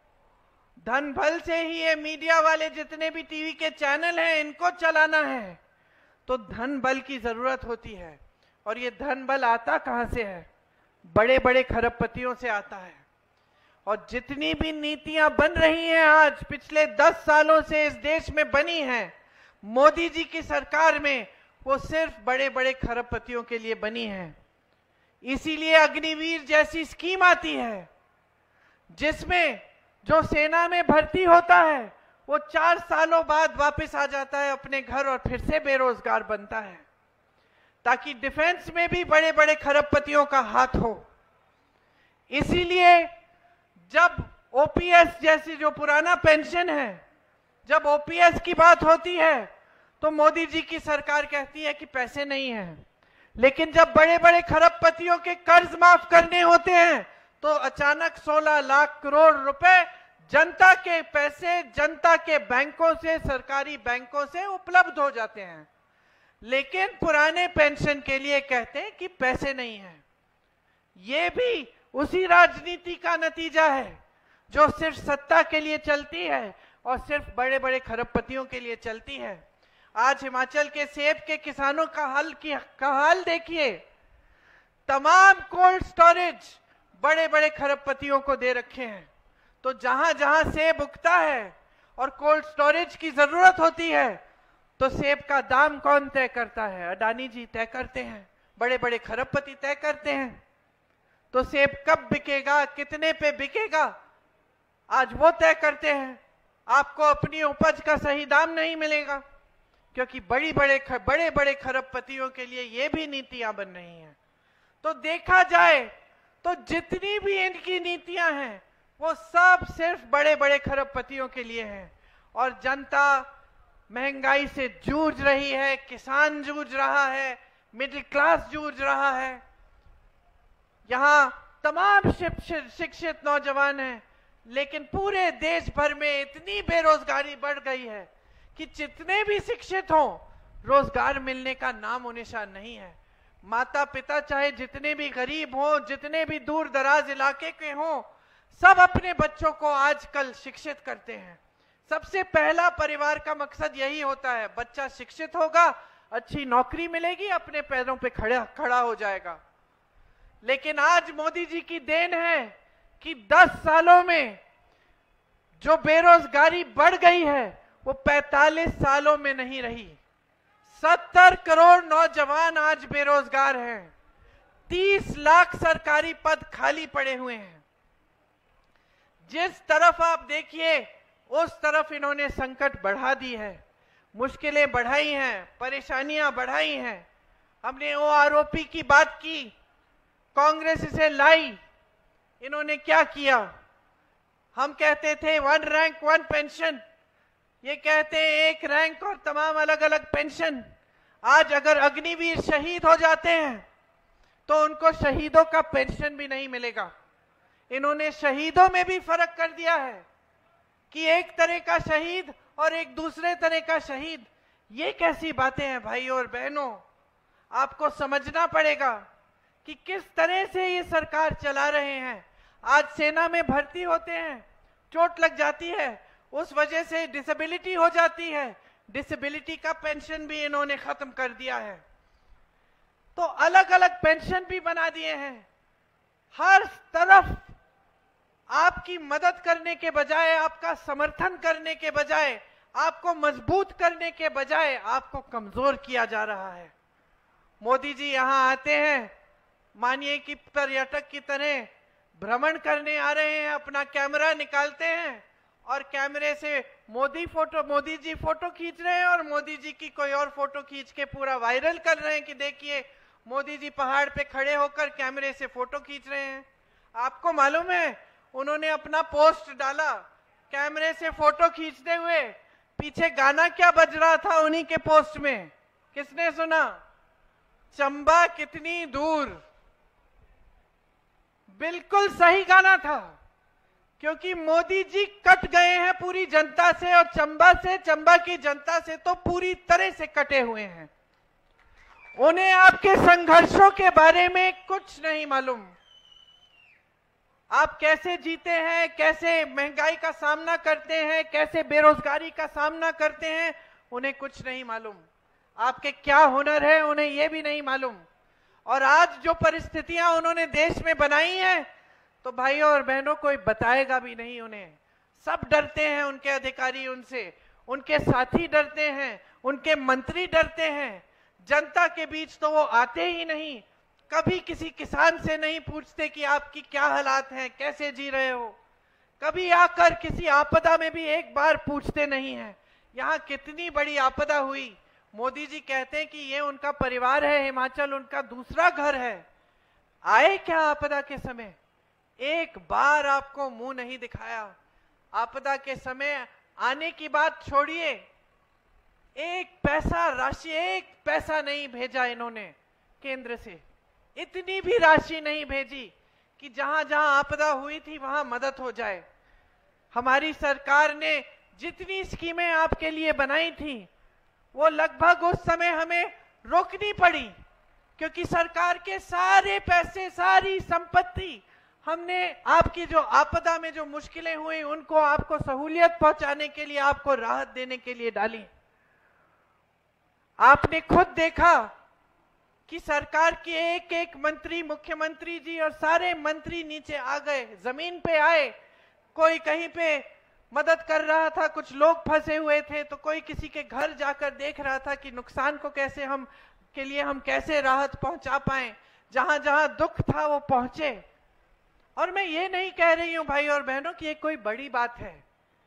धन बल से ही ये मीडिया वाले जितने भी टीवी के चैनल हैं, इनको चलाना है। तो धन बल की जरूरत होती है। और ये धन बल आता कहां से है? बड़े बड़े खरबपतियों से आता है। और जितनी भी नीतियां बन रही हैं आज, पिछले 10 सालों से इस देश में बनी हैं मोदी जी की सरकार में, वो सिर्फ बड़े बड़े खरबपतियों के लिए बनी है। इसीलिए अग्निवीर जैसी स्कीम आती है, जिसमें जो सेना में भर्ती होता है वो 4 सालों बाद वापस आ जाता है अपने घर और फिर से बेरोजगार बनता है, ताकि डिफेंस में भी बड़े बड़े खरबपतियों का हाथ हो। इसीलिए जब ओपीएस जैसी जो पुराना पेंशन है, जब ओपीएस की बात होती है तो मोदी जी की सरकार कहती है कि पैसे नहीं हैं। लेकिन जब बड़े बड़े खरबपतियों के कर्ज माफ करने होते हैं तो अचानक 16 लाख करोड़ रुपए जनता के पैसे जनता के बैंकों से, सरकारी बैंकों से उपलब्ध हो जाते हैं। लेकिन पुराने पेंशन के लिए कहते हैं कि पैसे नहीं है। ये भी उसी राजनीति का नतीजा है जो सिर्फ सत्ता के लिए चलती है और सिर्फ बड़े बड़े खरबपतियों के लिए चलती है। आज हिमाचल के सेब के किसानों का हाल देखिए। तमाम कोल्ड स्टोरेज बड़े बड़े खरबपतियों को दे रखे हैं। तो जहां जहां सेब उगता है और कोल्ड स्टोरेज की जरूरत होती है, तो सेब का दाम कौन तय करता है? अडानी जी तय करते हैं, बड़े बड़े खरबपति तय करते हैं। तो सेब कब बिकेगा, कितने पे बिकेगा, आज वो तय करते हैं। आपको अपनी उपज का सही दाम नहीं मिलेगा, क्योंकि बड़े बड़े खरबपतियों के लिए ये भी नीतियां बन रही हैं। तो देखा जाए तो जितनी भी इनकी नीतियां हैं वो सब सिर्फ बड़े बड़े खरबपतियों के लिए हैं। और जनता महंगाई से जूझ रही है, किसान जूझ रहा है, मिडिल क्लास जूझ रहा है। यहाँ तमाम शिक्षित नौजवान हैं, लेकिन पूरे देश भर में इतनी बेरोजगारी बढ़ गई है कि जितने भी शिक्षित हों, रोजगार मिलने का नामो निशान नहीं है। माता पिता चाहे जितने भी गरीब हों, जितने भी दूर दराज इलाके के हों, सब अपने बच्चों को आजकल शिक्षित करते हैं। सबसे पहला परिवार का मकसद यही होता है, बच्चा शिक्षित होगा, अच्छी नौकरी मिलेगी, अपने पैरों पे खड़ा हो जाएगा। लेकिन आज मोदी जी की देन है कि 10 सालों में जो बेरोजगारी बढ़ गई है वो 45 सालों में नहीं रही। 70 करोड़ नौजवान आज बेरोजगार हैं। 30 लाख सरकारी पद खाली पड़े हुए हैं। जिस तरफ आप देखिए उस तरफ इन्होंने संकट बढ़ा दी है, मुश्किलें बढ़ाई हैं, परेशानियां बढ़ाई हैं। हमने ओआरओपी की बात की, कांग्रेस इसे लाई, इन्होंने क्या किया? हम कहते थे 1 रैंक 1 पेंशन, ये कहते हैं 1 रैंक और तमाम अलग अलग पेंशन। आज अगर अग्निवीर शहीद हो जाते हैं तो उनको शहीदों का पेंशन भी नहीं मिलेगा। इन्होंने शहीदों में भी फर्क कर दिया है कि एक तरह का शहीद और एक दूसरे तरह का शहीद। ये कैसी बातें हैं भाइयों और बहनों? आपको समझना पड़ेगा कि किस तरह से ये सरकार चला रहे हैं। आज सेना में भर्ती होते हैं, चोट लग जाती है, उस वजह से डिसेबिलिटी हो जाती है, डिसेबिलिटी का पेंशन भी इन्होंने खत्म कर दिया है। तो अलग अलग पेंशन भी बना दिए हैं। हर तरफ आपकी मदद करने के बजाय, आपका समर्थन करने के बजाय, आपको मजबूत करने के बजाय आपको कमजोर किया जा रहा है। मोदी जी यहां आते हैं, मानिए कि पर्यटक की तरह भ्रमण करने आ रहे हैं, अपना कैमरा निकालते हैं और कैमरे से मोदी जी फोटो खींच रहे हैं और मोदी जी की कोई और फोटो खींच के पूरा वायरल कर रहे हैं कि देखिए मोदी जी पहाड़ पे खड़े होकर कैमरे से फोटो खींच रहे हैं। आपको मालूम है उन्होंने अपना पोस्ट डाला कैमरे से फोटो खींचते हुए, पीछे गाना क्या बज रहा था उन्हीं के पोस्ट में, किसने सुना? चंबा कितनी दूर। बिल्कुल सही गाना था, क्योंकि मोदी जी कट गए हैं पूरी जनता से, और चंबा की जनता से तो पूरी तरह से कटे हुए हैं। उन्हें आपके संघर्षों के बारे में कुछ नहीं मालूम। आप कैसे जीते हैं, कैसे महंगाई का सामना करते हैं, कैसे बेरोजगारी का सामना करते हैं, उन्हें कुछ नहीं मालूम। आपके क्या हुनर है उन्हें यह भी नहीं मालूम। और आज जो परिस्थितियां उन्होंने देश में बनाई हैं, तो भाइयों और बहनों कोई बताएगा भी नहीं उन्हें। सब डरते हैं, उनके अधिकारी उनसे, उनके साथी डरते हैं, उनके मंत्री डरते हैं। जनता के बीच तो वो आते ही नहीं, कभी किसी किसान से नहीं पूछते कि आपकी क्या हालात हैं, कैसे जी रहे हो। कभी आकर किसी आपदा में भी एक बार पूछते नहीं हैं। यहाँ कितनी बड़ी आपदा हुई, मोदी जी कहते हैं कि ये उनका परिवार है, हिमाचल उनका दूसरा घर है। आए क्या आपदा के समय? एक बार आपको मुंह नहीं दिखाया। आपदा के समय आने की बात छोड़िए, एक पैसा राशि, एक पैसा नहीं भेजा इन्होंने केंद्र से। इतनी भी राशि नहीं भेजी कि जहां जहां आपदा हुई थी वहां मदद हो जाए। हमारी सरकार ने जितनी स्कीमें आपके लिए बनाई थी, वो लगभग उस समय हमें रोकनी पड़ी, क्योंकि सरकार के सारे पैसे, सारी संपत्ति हमने आपकी जो आपदा में जो मुश्किलें हुई उनको आपको सहूलियत पहुंचाने के लिए, आपको राहत देने के लिए डाली। आपने खुद देखा कि सरकार के एक एक मंत्री, मुख्यमंत्री जी और सारे मंत्री नीचे आ गए, जमीन पे आए। कोई कहीं पे मदद कर रहा था, कुछ लोग फंसे हुए थे तो कोई किसी के घर जाकर देख रहा था कि नुकसान को कैसे हम कैसे राहत पहुंचा पाए। जहां जहां दुख था वो पहुंचे। और मैं ये नहीं कह रही हूं भाई और बहनों कि ये कोई बड़ी बात है,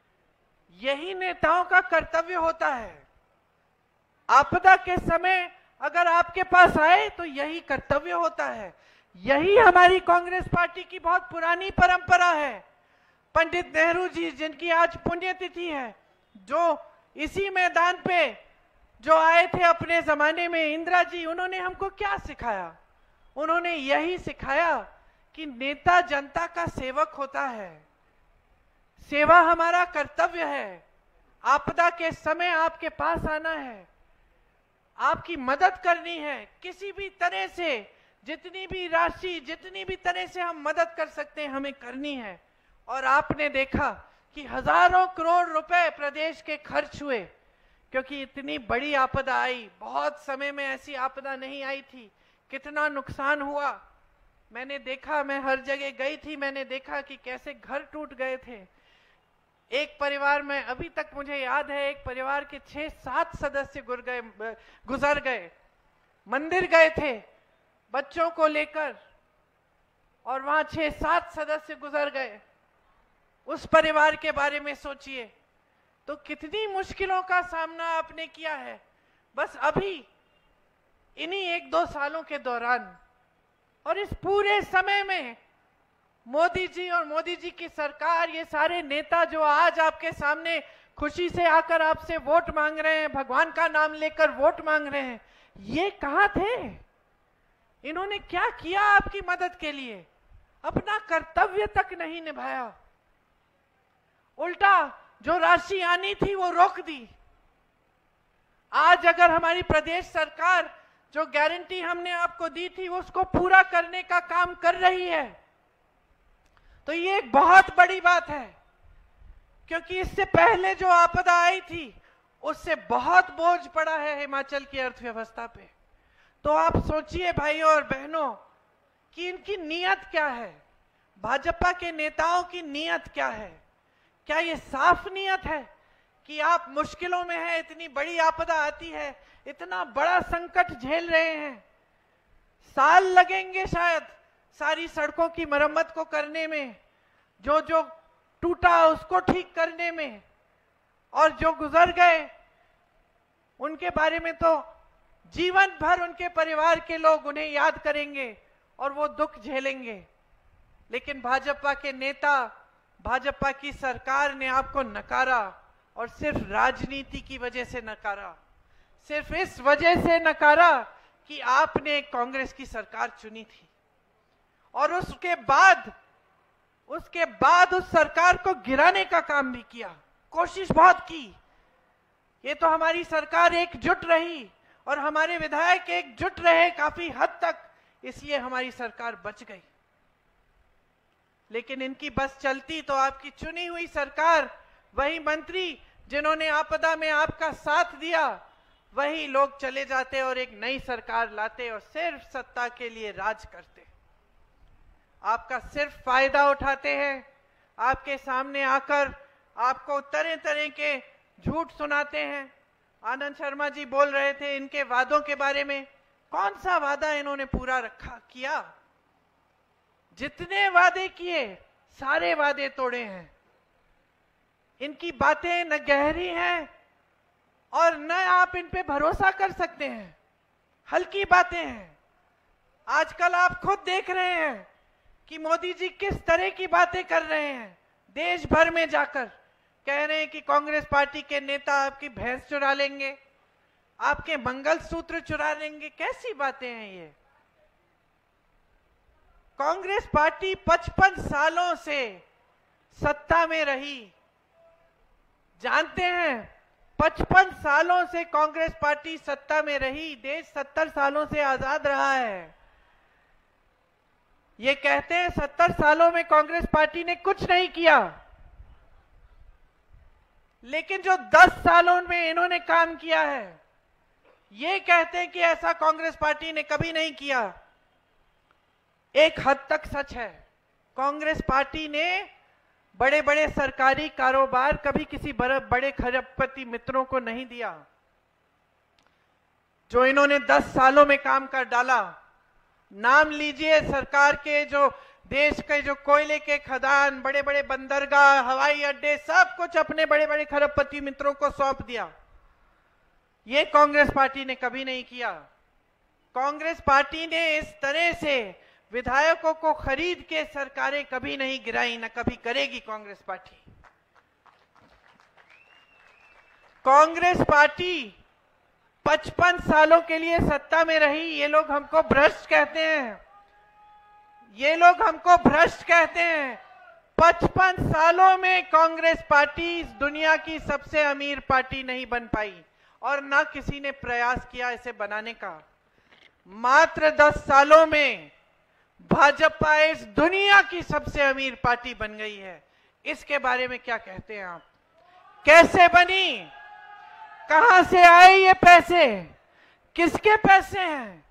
यही नेताओं का कर्तव्य होता है। आपदा के समय अगर आपके पास आए तो यही कर्तव्य होता है। यही हमारी कांग्रेस पार्टी की बहुत पुरानी परंपरा है। पंडित नेहरू जी, जिनकी आज पुण्यतिथि है, जो इसी मैदान पे जो आए थे अपने जमाने में, इंदिरा जी, उन्होंने हमको क्या सिखाया? उन्होंने यही सिखाया कि नेता जनता का सेवक होता है, सेवा हमारा कर्तव्य है। आपदा के समय आपके पास आना है, आपकी मदद करनी है किसी भी तरह से। जितनी भी राशि, जितनी भी तरह से हम मदद कर सकते हैं हमें करनी है। और आपने देखा कि हजारों करोड़ रुपए प्रदेश के खर्च हुए, क्योंकि इतनी बड़ी आपदा आई। बहुत समय में ऐसी आपदा नहीं आई थी। कितना नुकसान हुआ मैंने देखा। मैं हर जगह गई थी, मैंने देखा कि कैसे घर टूट गए थे। एक परिवार में अभी तक मुझे याद है, एक परिवार के 6-7 सदस्य गुजर गए। मंदिर गए थे बच्चों को लेकर और वहां 6-7 सदस्य गुजर गए। उस परिवार के बारे में सोचिए तो कितनी मुश्किलों का सामना आपने किया है बस अभी इन्हीं 1-2 सालों के दौरान। और इस पूरे समय में मोदी जी और मोदी जी की सरकार, ये सारे नेता जो आज आपके सामने खुशी से आकर आपसे वोट मांग रहे हैं, भगवान का नाम लेकर वोट मांग रहे हैं, ये कहां थे? इन्होंने क्या किया आपकी मदद के लिए? अपना कर्तव्य तक नहीं निभाया। उल्टा जो राशि आनी थी वो रोक दी। आज अगर हमारी प्रदेश सरकार जो गारंटी हमने आपको दी थी उसको पूरा करने का काम कर रही है तो ये एक बहुत बड़ी बात है, क्योंकि इससे पहले जो आपदा आई थी उससे बहुत बोझ पड़ा है हिमाचल की अर्थव्यवस्था पे। तो आप सोचिए भाइयों और बहनों कि इनकी नीयत क्या है, भाजपा के नेताओं की नीयत क्या है। क्या ये साफ नीयत है कि आप मुश्किलों में हैं, इतनी बड़ी आपदा आती है, इतना बड़ा संकट झेल रहे हैं, साल लगेंगे शायद सारी सड़कों की मरम्मत को करने में, जो जो टूटा उसको ठीक करने में, और जो गुजर गए उनके बारे में तो जीवन भर उनके परिवार के लोग उन्हें याद करेंगे और वो दुख झेलेंगे। लेकिन भाजपा के नेता, भाजपा की सरकार ने आपको नकारा, और सिर्फ राजनीति की वजह से नकारा, सिर्फ इस वजह से नकारा कि आपने कांग्रेस की सरकार चुनी थी। और उसके बाद उस सरकार को गिराने का काम भी किया, कोशिश बहुत की। ये तो हमारी सरकार एकजुट रही और हमारे विधायक एकजुट रहे काफी हद तक, इसलिए हमारी सरकार बच गई। लेकिन इनकी बस चलती तो आपकी चुनी हुई सरकार, वही मंत्री जिन्होंने आपदा में आपका साथ दिया, वही लोग चले जाते और एक नई सरकार लाते और सिर्फ सत्ता के लिए राज करते। आपका सिर्फ फायदा उठाते हैं, आपके सामने आकर आपको तरह तरह के झूठ सुनाते हैं। आनंद शर्मा जी बोल रहे थे इनके वादों के बारे में, कौन सा वादा इन्होंने पूरा किया? जितने वादे किए सारे वादे तोड़े हैं। इनकी बातें न गहरी हैं और न आप इन पे भरोसा कर सकते हैं, हल्की बातें हैं। आजकल आप खुद देख रहे हैं कि मोदी जी किस तरह की बातें कर रहे हैं, देश भर में जाकर कह रहे हैं कि कांग्रेस पार्टी के नेता आपकी भैंस चुरा लेंगे, आपके मंगलसूत्र चुरा लेंगे। कैसी बातें हैं ये? कांग्रेस पार्टी 55 सालों से सत्ता में रही, जानते हैं 55 सालों से कांग्रेस पार्टी सत्ता में रही, देश 70 सालों से आजाद रहा है। ये कहते हैं 70 सालों में कांग्रेस पार्टी ने कुछ नहीं किया, लेकिन जो 10 सालों में इन्होंने काम किया है, ये कहते हैं कि ऐसा कांग्रेस पार्टी ने कभी नहीं किया। एक हद तक सच है, कांग्रेस पार्टी ने बड़े बड़े सरकारी कारोबार कभी किसी बड़े खरबपति मित्रों को नहीं दिया। जो इन्होंने 10 सालों में काम कर डाला, नाम लीजिए सरकार के, जो देश के जो कोयले के खदान, बड़े बड़े बंदरगाह, हवाई अड्डे, सब कुछ अपने बड़े बड़े खरबपति मित्रों को सौंप दिया। ये कांग्रेस पार्टी ने कभी नहीं किया। कांग्रेस पार्टी ने इस तरह से विधायकों को खरीद के सरकारें कभी नहीं गिराई, न कभी करेगी कांग्रेस पार्टी। कांग्रेस पार्टी 55 सालों के लिए सत्ता में रही। ये लोग हमको भ्रष्ट कहते हैं, ये लोग हमको भ्रष्ट कहते हैं। 55 सालों में कांग्रेस पार्टी इस दुनिया की सबसे अमीर पार्टी नहीं बन पाई और ना किसी ने प्रयास किया इसे बनाने का। मात्र 10 सालों में भाजपा इस दुनिया की सबसे अमीर पार्टी बन गई है। इसके बारे में क्या कहते हैं आप? कैसे बनी? कहां से आए ये पैसे? किसके पैसे हैं?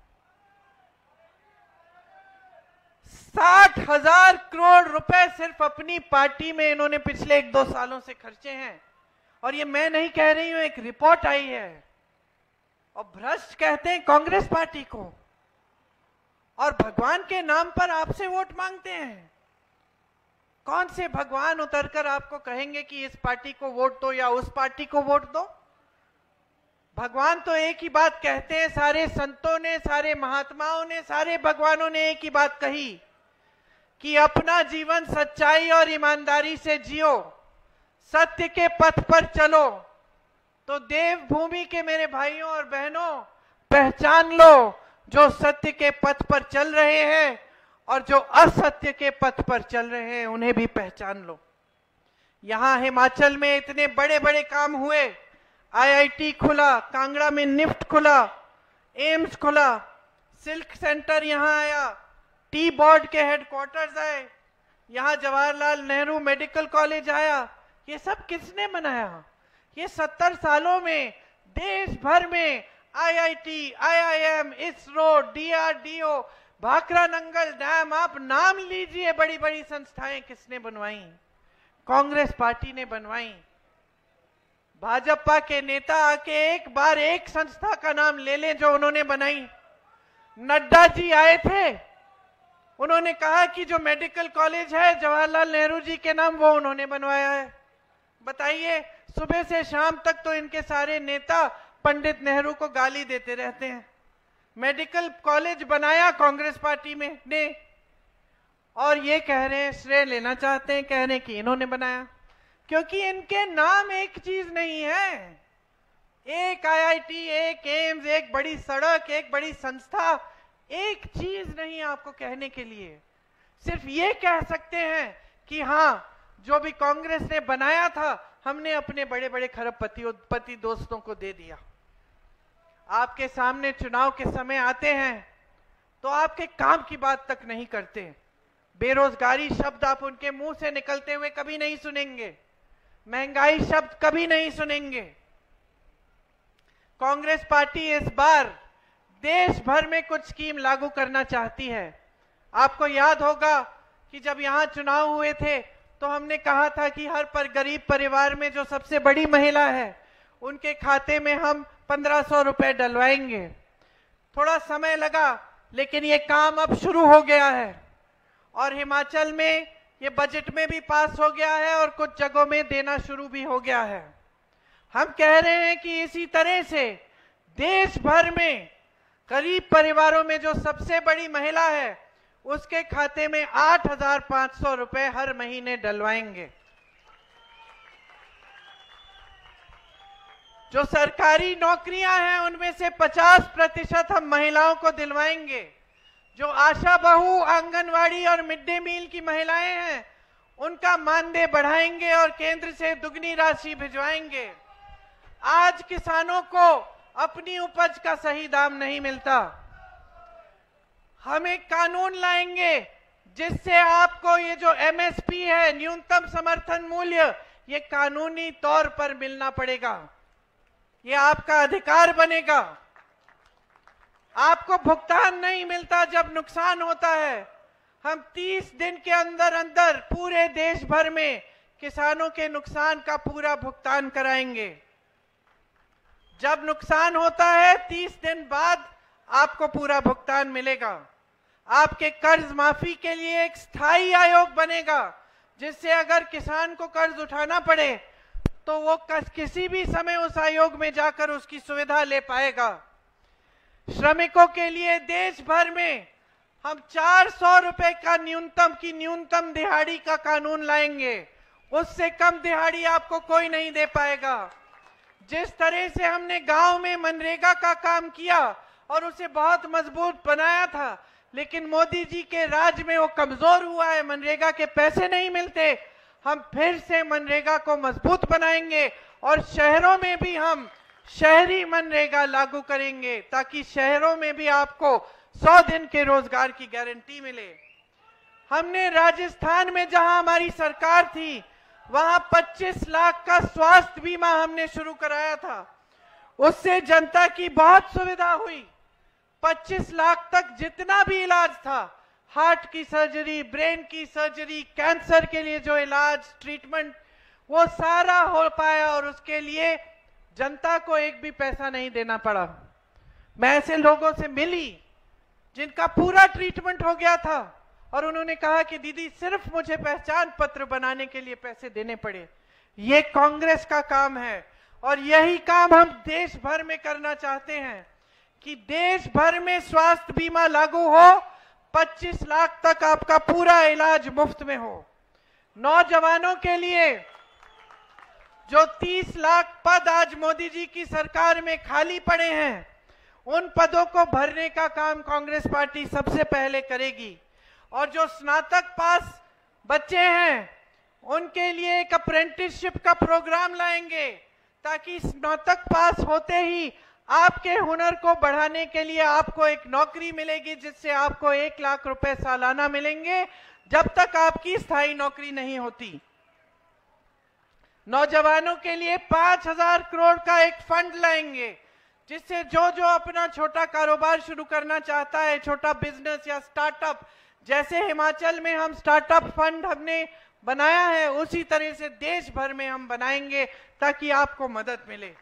60,000 करोड़ रुपए सिर्फ अपनी पार्टी में इन्होंने पिछले 1-2 सालों से खर्चे हैं। और ये मैं नहीं कह रही हूं, एक रिपोर्ट आई है। और भ्रष्ट कहते हैं कांग्रेस पार्टी को, और भगवान के नाम पर आपसे वोट मांगते हैं। कौन से भगवान उतरकर आपको कहेंगे कि इस पार्टी को वोट दो या उस पार्टी को वोट दो? भगवान तो एक ही बात कहते हैं, सारे संतों ने, सारे महात्माओं ने, सारे भगवानों ने एक ही बात कही कि अपना जीवन सच्चाई और ईमानदारी से जियो, सत्य के पथ पर चलो। तो देवभूमि के मेरे भाइयों और बहनों, पहचान लो जो सत्य के पथ पर चल रहे हैं और जो असत्य के पथ पर चल रहे हैं, उन्हें भी पहचान लो। यहां हिमाचल में इतने बड़े बड़े काम हुए, IIT खुला, कांगड़ा में निफ्ट खुला, एम्स खुला, सिल्क सेंटर यहां आया, टी बोर्ड के हेडक्वार्टर्स आए, यहां जवाहरलाल नेहरू मेडिकल कॉलेज आया। ये सब किसने बनाया? ये 70 सालों में देश भर में IIT, IIM, ISRO, DRDO, Bhakra Nangal dam, आप नाम लीजिए, बड़ी बड़ी संस्थाएं किसने बनवाई? कांग्रेस पार्टी ने बनवाई। भाजपा के नेता आके एक बार एक संस्था का नाम ले लें जो उन्होंने बनाई। नड्डा जी आए थे, उन्होंने कहा कि जो मेडिकल कॉलेज है जवाहरलाल नेहरू जी के नाम, वो उन्होंने बनवाया है। बताइए, सुबह से शाम तक तो इनके सारे नेता पंडित नेहरू को गाली देते रहते हैं। मेडिकल कॉलेज बनाया कांग्रेस पार्टी में ने, और ये कह रहे हैं, श्रेय लेना चाहते हैं, कह रहे हैं कि इन्होंने बनाया, क्योंकि इनके नाम एक चीज नहीं है। एक IIT, एक एम्स, एक बड़ी सड़क, एक बड़ी संस्था, एक चीज नहीं आपको कहने के लिए। सिर्फ ये कह सकते हैं कि हाँ, जो भी कांग्रेस ने बनाया था हमने अपने बड़े बड़े खरबपति दोस्तों को दे दिया। आपके सामने चुनाव के समय आते हैं तो आपके काम की बात तक नहीं करते। बेरोजगारी शब्द आप उनके मुंह से निकलते हुए कभी नहीं सुनेंगे, महंगाई शब्द कभी नहीं सुनेंगे। कांग्रेस पार्टी इस बार देश भर में कुछ स्कीम लागू करना चाहती है। आपको याद होगा कि जब यहां चुनाव हुए थे तो हमने कहा था कि हर गरीब परिवार में जो सबसे बड़ी महिला है उनके खाते में हम 1500 रुपए डलवाएंगे। थोड़ा समय लगा, लेकिन ये काम अब शुरू हो गया है और हिमाचल में ये बजट में भी पास हो गया है और कुछ जगहों में देना शुरू भी हो गया है। हम कह रहे हैं कि इसी तरह से देश भर में गरीब परिवारों में जो सबसे बड़ी महिला है उसके खाते में 8,500 रुपए हर महीने डलवाएंगे। जो सरकारी नौकरियां हैं उनमें से 50% हम महिलाओं को दिलवाएंगे। जो आशा बहू, आंगनवाड़ी और मिड डे मील की महिलाएं हैं उनका मानदेय बढ़ाएंगे और केंद्र से दुगनी राशि भिजवाएंगे। आज किसानों को अपनी उपज का सही दाम नहीं मिलता। हम एक कानून लाएंगे जिससे आपको ये जो MSP है, न्यूनतम समर्थन मूल्य, ये कानूनी तौर पर मिलना पड़ेगा। ये आपका अधिकार बनेगा। आपको भुगतान नहीं मिलता जब नुकसान होता है। हम 30 दिन के अंदर अंदर पूरे देश भर में किसानों के नुकसान का पूरा भुगतान कराएंगे। जब नुकसान होता है 30 दिन बाद आपको पूरा भुगतान मिलेगा। आपके कर्ज माफी के लिए एक स्थायी आयोग बनेगा जिससे अगर किसान को कर्ज उठाना पड़े तो वो किसी भी समय उस आयोग में जाकर उसकी सुविधा ले पाएगा। श्रमिकों के लिए देश भर में हम 400 रुपए का न्यूनतम दिहाड़ी का कानून लाएंगे। उससे कम दिहाड़ी आपको कोई नहीं दे पाएगा। जिस तरह से हमने गांव में मनरेगा का काम किया और उसे बहुत मजबूत बनाया था, लेकिन मोदी जी के राज में वो कमजोर हुआ है, मनरेगा के पैसे नहीं मिलते। हम फिर से मनरेगा को मजबूत बनाएंगे और शहरों में भी हम शहरी मनरेगा लागू करेंगे ताकि शहरों में भी आपको 100 दिन के रोजगार की गारंटी मिले। हमने राजस्थान में जहां हमारी सरकार थी वहां 25 लाख का स्वास्थ्य बीमा हमने शुरू कराया था। उससे जनता की बहुत सुविधा हुई। 25 लाख तक जितना भी इलाज था, हार्ट की सर्जरी, ब्रेन की सर्जरी, कैंसर के लिए जो इलाज, ट्रीटमेंट, वो सारा हो पाया और उसके लिए जनता को एक भी पैसा नहीं देना पड़ा। मैं ऐसे लोगों से मिली जिनका पूरा ट्रीटमेंट हो गया था और उन्होंने कहा कि दीदी सिर्फ मुझे पहचान पत्र बनाने के लिए पैसे देने पड़े। ये कांग्रेस का काम है और यही काम हम देश भर में करना चाहते हैं कि देश भर में स्वास्थ्य बीमा लागू हो, 25 लाख तक आपका पूरा इलाज मुफ्त में हो। नौजवानों के लिए जो 30 लाख पद आज मोदी जी की सरकार में खाली पड़े हैं, उन पदों को भरने का काम कांग्रेस पार्टी सबसे पहले करेगी। और जो स्नातक पास बच्चे हैं उनके लिए एक अप्रेंटिसशिप का प्रोग्राम लाएंगे ताकि स्नातक पास होते ही आपके हुनर को बढ़ाने के लिए आपको एक नौकरी मिलेगी जिससे आपको 1 लाख रुपए सालाना मिलेंगे जब तक आपकी स्थायी नौकरी नहीं होती। नौजवानों के लिए 5,000 करोड़ का एक फंड लाएंगे, जिससे जो अपना छोटा कारोबार शुरू करना चाहता है, छोटा बिजनेस या स्टार्टअप, जैसे हिमाचल में हम स्टार्टअप फंड हमने बनाया है, उसी तरह से देश भर में हम बनाएंगे ताकि आपको मदद मिले।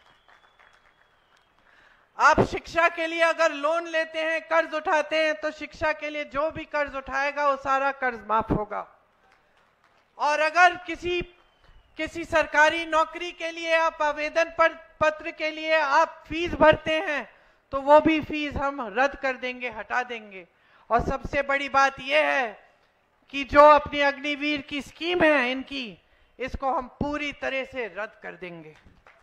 आप शिक्षा के लिए अगर लोन लेते हैं, कर्ज उठाते हैं, तो शिक्षा के लिए जो भी कर्ज उठाएगा वो सारा कर्ज माफ होगा। और अगर किसी सरकारी नौकरी के लिए आप आवेदन पत्र के लिए आप फीस भरते हैं, तो वो भी फीस हम रद्द कर देंगे, हटा देंगे। और सबसे बड़ी बात यह है कि जो अपनी अग्निवीर की स्कीम है इनकी, इसको हम पूरी तरह से रद्द कर देंगे।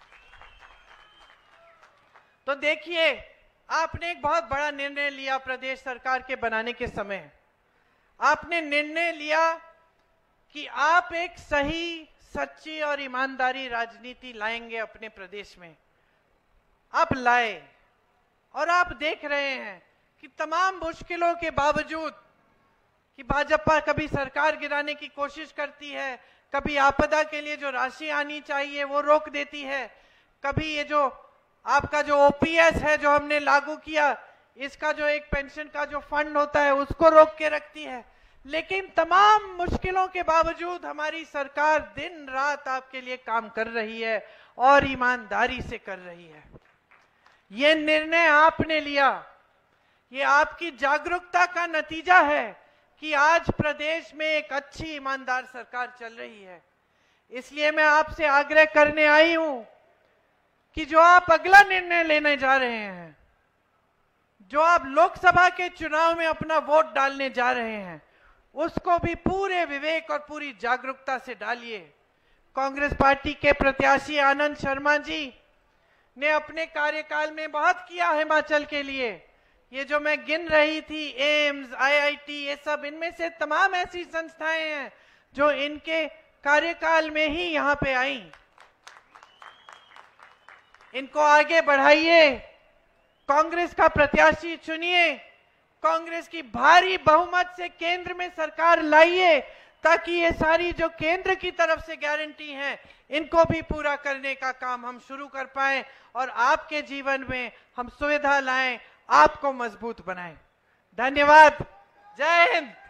तो देखिए, आपने एक बहुत बड़ा निर्णय लिया प्रदेश सरकार के बनाने के समय। आपने निर्णय लिया कि आप एक सही, सच्ची और ईमानदारी राजनीति लाएंगे अपने प्रदेश में। आप लाए, और आप देख रहे हैं कि तमाम मुश्किलों के बावजूद कि भाजपा कभी सरकार गिराने की कोशिश करती है, कभी आपदा के लिए जो राशि आनी चाहिए वो रोक देती है, कभी ये जो आपका जो ओपीएस है जो हमने लागू किया, इसका जो एक पेंशन का जो फंड होता है उसको रोक के रखती है। लेकिन तमाम मुश्किलों के बावजूद हमारी सरकार दिन रात आपके लिए काम कर रही है और ईमानदारी से कर रही है। ये निर्णय आपने लिया, ये आपकी जागरूकता का नतीजा है कि आज प्रदेश में एक अच्छी ईमानदार सरकार चल रही है। इसलिए मैं आपसे आग्रह करने आई हूं कि जो आप अगला निर्णय लेने जा रहे हैं, जो आप लोकसभा के चुनाव में अपना वोट डालने जा रहे हैं, उसको भी पूरे विवेक और पूरी जागरूकता से डालिए। कांग्रेस पार्टी के प्रत्याशी आनंद शर्मा जी ने अपने कार्यकाल में बहुत किया हिमाचल के लिए। ये जो मैं गिन रही थी, एम्स, आईआईटी, ये सब, इनमें से तमाम ऐसी संस्थाएं हैं जो इनके कार्यकाल में ही यहां पे आई। इनको आगे बढ़ाइए, कांग्रेस का प्रत्याशी चुनिए, कांग्रेस की भारी बहुमत से केंद्र में सरकार लाइए, ताकि ये सारी जो केंद्र की तरफ से गारंटी हैं, इनको भी पूरा करने का काम हम शुरू कर पाएं और आपके जीवन में हम सुविधा लाएं, आपको मजबूत बनाएं। धन्यवाद। जय हिंद।